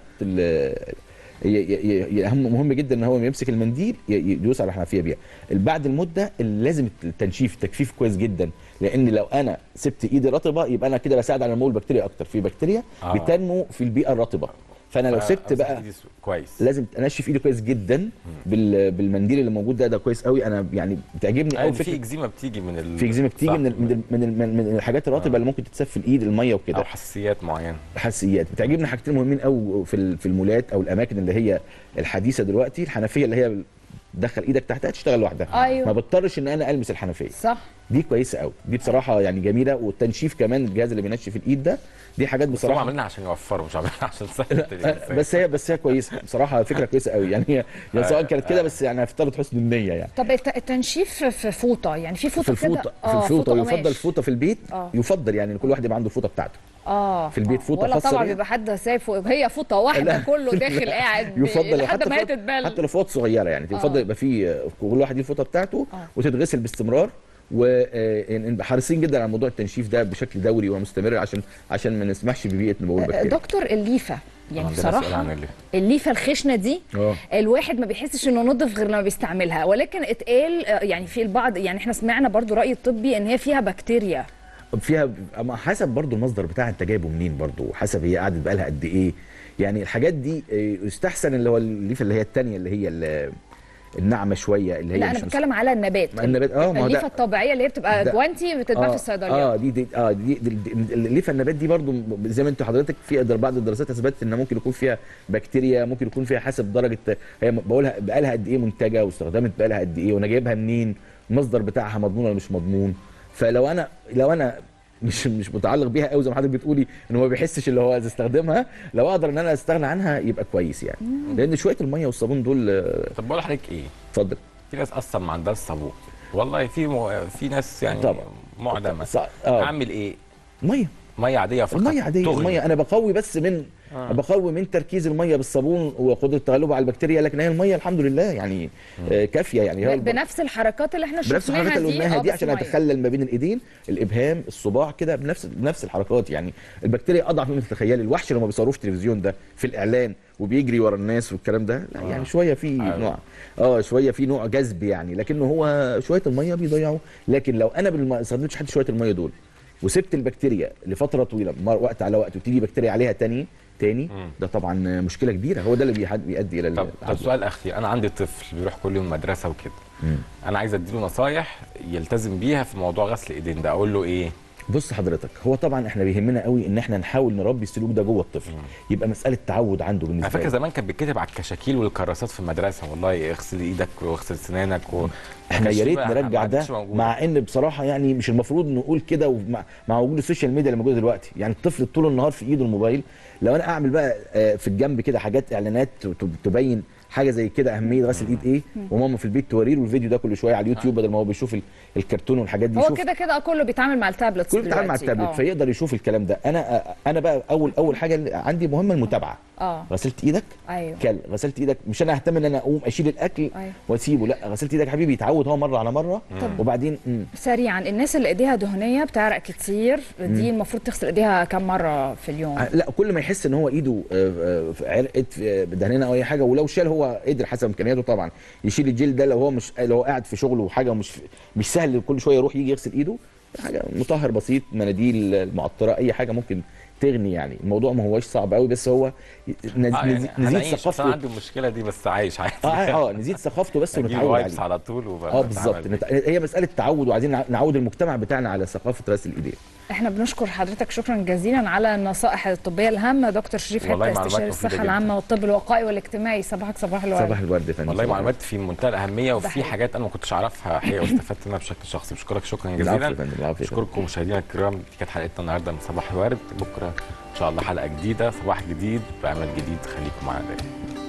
Speaker 21: اهم مهم جدا ان هو يمسك المنديل يدوس على الحنفيه بيها. بعد المده لازم التنشيف التجفيف كويس جدا، لان لو انا سبت ايدي رطبه يبقى انا كده بساعد على نمو البكتيريا اكتر، في بكتيريا آه. بتنمو في البيئه الرطبه، فانا لو سبت بقى
Speaker 2: كويس
Speaker 21: لازم انشف ايدي كويس جدا بالمنديل اللي موجود ده، ده كويس قوي. انا يعني بتعجبني قوي
Speaker 2: في اكزيما بتيجي من ال...
Speaker 21: في اكزيما بتيجي من من من, من الحاجات الرطبه آه. اللي ممكن تتساب في الايد، الميه وكده،
Speaker 2: او حساسيات معينه.
Speaker 21: حساسيات بتعجبني حاجتين مهمين قوي في في المولات او الاماكن اللي هي الحديثه دلوقتي، الحنفيه اللي هي تدخل ايدك تحتها تشتغل لوحدها.
Speaker 1: أيوة.
Speaker 21: ما بضطرش ان انا المس الحنفيه.
Speaker 1: صح،
Speaker 21: دي كويسه قوي، دي بصراحه يعني جميله. والتنشيف كمان الجهاز اللي بينشف الايد ده، دي حاجات بصراحه
Speaker 2: عملناها عشان يوفروا مش عاملينها عشان سهل.
Speaker 21: بس هي بس هي كويسه بصراحه، فكره كويسه قوي يعني. يعني سواء كانت كده بس يعني هفترض حسن النيه يعني.
Speaker 1: طب التنشيف في فوطه، يعني في فوطه
Speaker 21: في الفوطه
Speaker 1: كده
Speaker 21: في الفوطه يفضل فوطه في البيت آه. يفضل يعني كل واحد يبقى عنده فوطه بتاعته
Speaker 1: اه
Speaker 21: في البيت، فوطه
Speaker 1: ولا
Speaker 21: خاصه
Speaker 1: طبعا بيبقى حد سايب هي فوطه واحده كله داخل قاعد
Speaker 21: يفضل
Speaker 1: لحد ما هي تتبل،
Speaker 21: حتى لو فوط صغيره يعني يفضل يبقى في كل واحد ليه الفوطه بتاعته آه. وتتغسل باستمرار، ونبقى حريصين جدا على موضوع التنشيف ده بشكل دوري ومستمر عشان عشان ما نسمحش ببيئه نمو البكتيريا.
Speaker 1: دكتور الليفه يعني آه بصراحه الليفه الخشنه دي أوه. الواحد ما بيحسش انه نضف غير لما بيستعملها، ولكن اتقال يعني في البعض، يعني احنا سمعنا برضو راي الطبي ان هي فيها بكتيريا،
Speaker 21: فيها حسب برضو المصدر بتاعها انت جايبه منين، برضو حسب هي قعدت بقالها قد ايه. يعني الحاجات دي يستحسن اللي هو الليفه اللي هي الثانيه اللي هي اللي الناعمه شويه اللي هي
Speaker 1: لا انا بتكلم على النبات
Speaker 21: النبات اه
Speaker 1: ما الليفه الطبيعيه اللي هي بتبقى جوانتي بتتباع
Speaker 21: آه
Speaker 1: في الصيدليه
Speaker 21: اه دي, دي اه دي, دي, دي الليفه النبات دي برضو زي ما انت حضرتك في بعض الدراسات اثبتت ان ممكن يكون فيها بكتيريا، ممكن يكون فيها حسب درجه هي بقولها بقى لها قد ايه منتجه واستخدمت بقى لها قد ايه وانا جايبها منين، المصدر بتاعها مضمون ولا مش مضمون. فلو انا لو انا مش مش متعلق بيها قوي زي ما حضرتك بتقولي ان هو ما بيحسش اللي هو استخدمها، لو اقدر ان انا استغنى عنها يبقى كويس يعني. مم. لان شويه الميه والصابون دول.
Speaker 2: طب بقول لحضرتك ايه؟
Speaker 21: اتفضل.
Speaker 2: في ناس اصلا ما عندهاش صابون، والله في مو... في ناس يعني
Speaker 21: طبعا
Speaker 2: معدمه.
Speaker 21: آه.
Speaker 2: اعمل ايه؟
Speaker 21: ميه
Speaker 2: ميه عاديه فقط.
Speaker 21: ميه عاديه تغني. الميه انا بقوي بس من آه. بقوي من تركيز الميه بالصابون وقدره تغلبه على البكتيريا، لكن هي الميه الحمد لله يعني آه كافيه يعني.
Speaker 1: هي بنفس الحركات اللي احنا شفناها
Speaker 21: بنفس الحركات اللي قلناها دي, دي عشان اتخلل ما بين الايدين، الابهام، الصباع كده بنفس بنفس الحركات يعني. البكتيريا اضعف مما تتخيلي. الوحش اللي ما بيصوروش تلفزيون ده في الاعلان وبيجري ورا الناس والكلام ده لا آه. يعني شويه في آه. نوع اه شويه في نوع جذب يعني، لكنه هو شويه الميه بيضيعوا. لكن لو انا ما استخدمتش حتى شويه الميه دول وسبت البكتيريا لفتره طويله وقت على وقت وتيجي بكتيريا عليها تاني تاني ده طبعا مشكله كبيره، هو ده اللي بيحد- بيؤدي الى
Speaker 2: طب طب سؤال اخير، انا عندي طفل بيروح كل يوم مدرسه وكده،
Speaker 21: مم.
Speaker 2: انا عايز اديله نصايح يلتزم بيها في موضوع غسل الايدين ده، اقول له ايه؟
Speaker 21: بص حضرتك، هو طبعا احنا بيهمنا قوي ان احنا نحاول نربي السلوك ده جوه الطفل، يبقى مساله تعود عنده بالنسبه
Speaker 2: على فكره
Speaker 21: له.
Speaker 2: زمان كان بيتكتب على الكشاكيل والكراسات في المدرسه، والله اغسل ايدك واغسل سنانك و...
Speaker 21: احنا يا ريت
Speaker 2: ما
Speaker 21: نرجع ده،
Speaker 2: عادش موجود.
Speaker 21: مع ان بصراحه يعني مش المفروض نقول كده، ومع مع وجود السوشيال ميديا اللي موجوده دلوقتي، يعني الطفل طول النهار في ايده الموبايل، لو انا اعمل بقى آه، في الجنب كده حاجات اعلانات ت- تبين حاجه زي كده اهميه غسل الايد ايه، وماما في البيت توريه له الفيديو ده كل شويه على اليوتيوب بدل ما هو بيشوف ال- الكرتون والحاجات دي،
Speaker 1: هو
Speaker 21: يشوف
Speaker 1: كده كده كله بيتعامل مع التابلتس
Speaker 21: كله بيتعامل مع
Speaker 1: دلوقتي.
Speaker 21: التابلت،
Speaker 1: آه.
Speaker 21: فيقدر يشوف الكلام ده. انا انا بقى اول اول حاجه اللي عندي مهمه المتابعه.
Speaker 1: اه
Speaker 21: غسلت ايدك؟
Speaker 1: ايوه
Speaker 21: كل غسلت ايدك، مش انا اهتم ان انا اقوم اشيل الاكل
Speaker 1: أيوة.
Speaker 21: واسيبه، لا غسلت ايدك يا حبيبي، يتعود هو مره على مره.
Speaker 1: طب.
Speaker 21: وبعدين مم.
Speaker 1: سريعا، الناس اللي ايديها دهنيه بتعرق كتير دي
Speaker 21: مم.
Speaker 1: المفروض تغسل ايديها كم مره في اليوم؟
Speaker 21: آه، لا كل ما يحس ان هو ايده آه، آه، عرقت آه، دهنانه او اي حاجه، ولو شال هو قدر حسب امكانياته طبعا يشيل الجلد ده، لو هو مش لو هو قاعد في شغله وحاجه مش مش سهل كل شويه يروح يجي يغسل ايده، حاجه مطهر بسيط، مناديل المعطره، اي حاجه ممكن تغني. يعني الموضوع ما هوش صعب قوي، بس هو نز...
Speaker 2: آه يعني
Speaker 21: نزيد
Speaker 2: هنعيش، أصل
Speaker 21: ثقافته.
Speaker 2: انا عندي المشكله دي بس عايش عادي.
Speaker 21: اه اه نزيد ثقافته بس
Speaker 2: أجيب
Speaker 21: ونتعود
Speaker 2: وايبس
Speaker 21: عليه
Speaker 2: على طول وبقى
Speaker 21: اه بالظبط، نت... هي مساله تعود، وعايزين نع- نعود المجتمع بتاعنا على ثقافه غسل الايدين.
Speaker 1: احنا بنشكر حضرتك شكرا جزيلا على النصائح الطبيه الهامه. دكتور شريف
Speaker 2: والله
Speaker 1: حته،
Speaker 2: معلومات
Speaker 1: استشاري
Speaker 2: مفيدة
Speaker 1: الصحه
Speaker 2: جداً.
Speaker 1: العامه والطب الوقائي والاجتماعي. صباحك صباح الورد.
Speaker 21: صباح الورد يا فندم.
Speaker 2: والله
Speaker 21: صباح
Speaker 2: معلومات في منتهى الاهميه، وفي
Speaker 1: حقيقي.
Speaker 2: حاجات انا ما كنتش اعرفها حقيقه واستفدت منها بشكل شخصي. بشكرك شكرا
Speaker 21: العفو
Speaker 2: جزيلا.
Speaker 21: يا فندم، العفو يا فندم.
Speaker 2: بشكركم مشاهدينا الكرام، دي كانت حلقتنا النهارده من صباح الورد. بكره ان شاء الله حلقه جديده، صباح جديد بامل جديد، خليكم معانا دايما.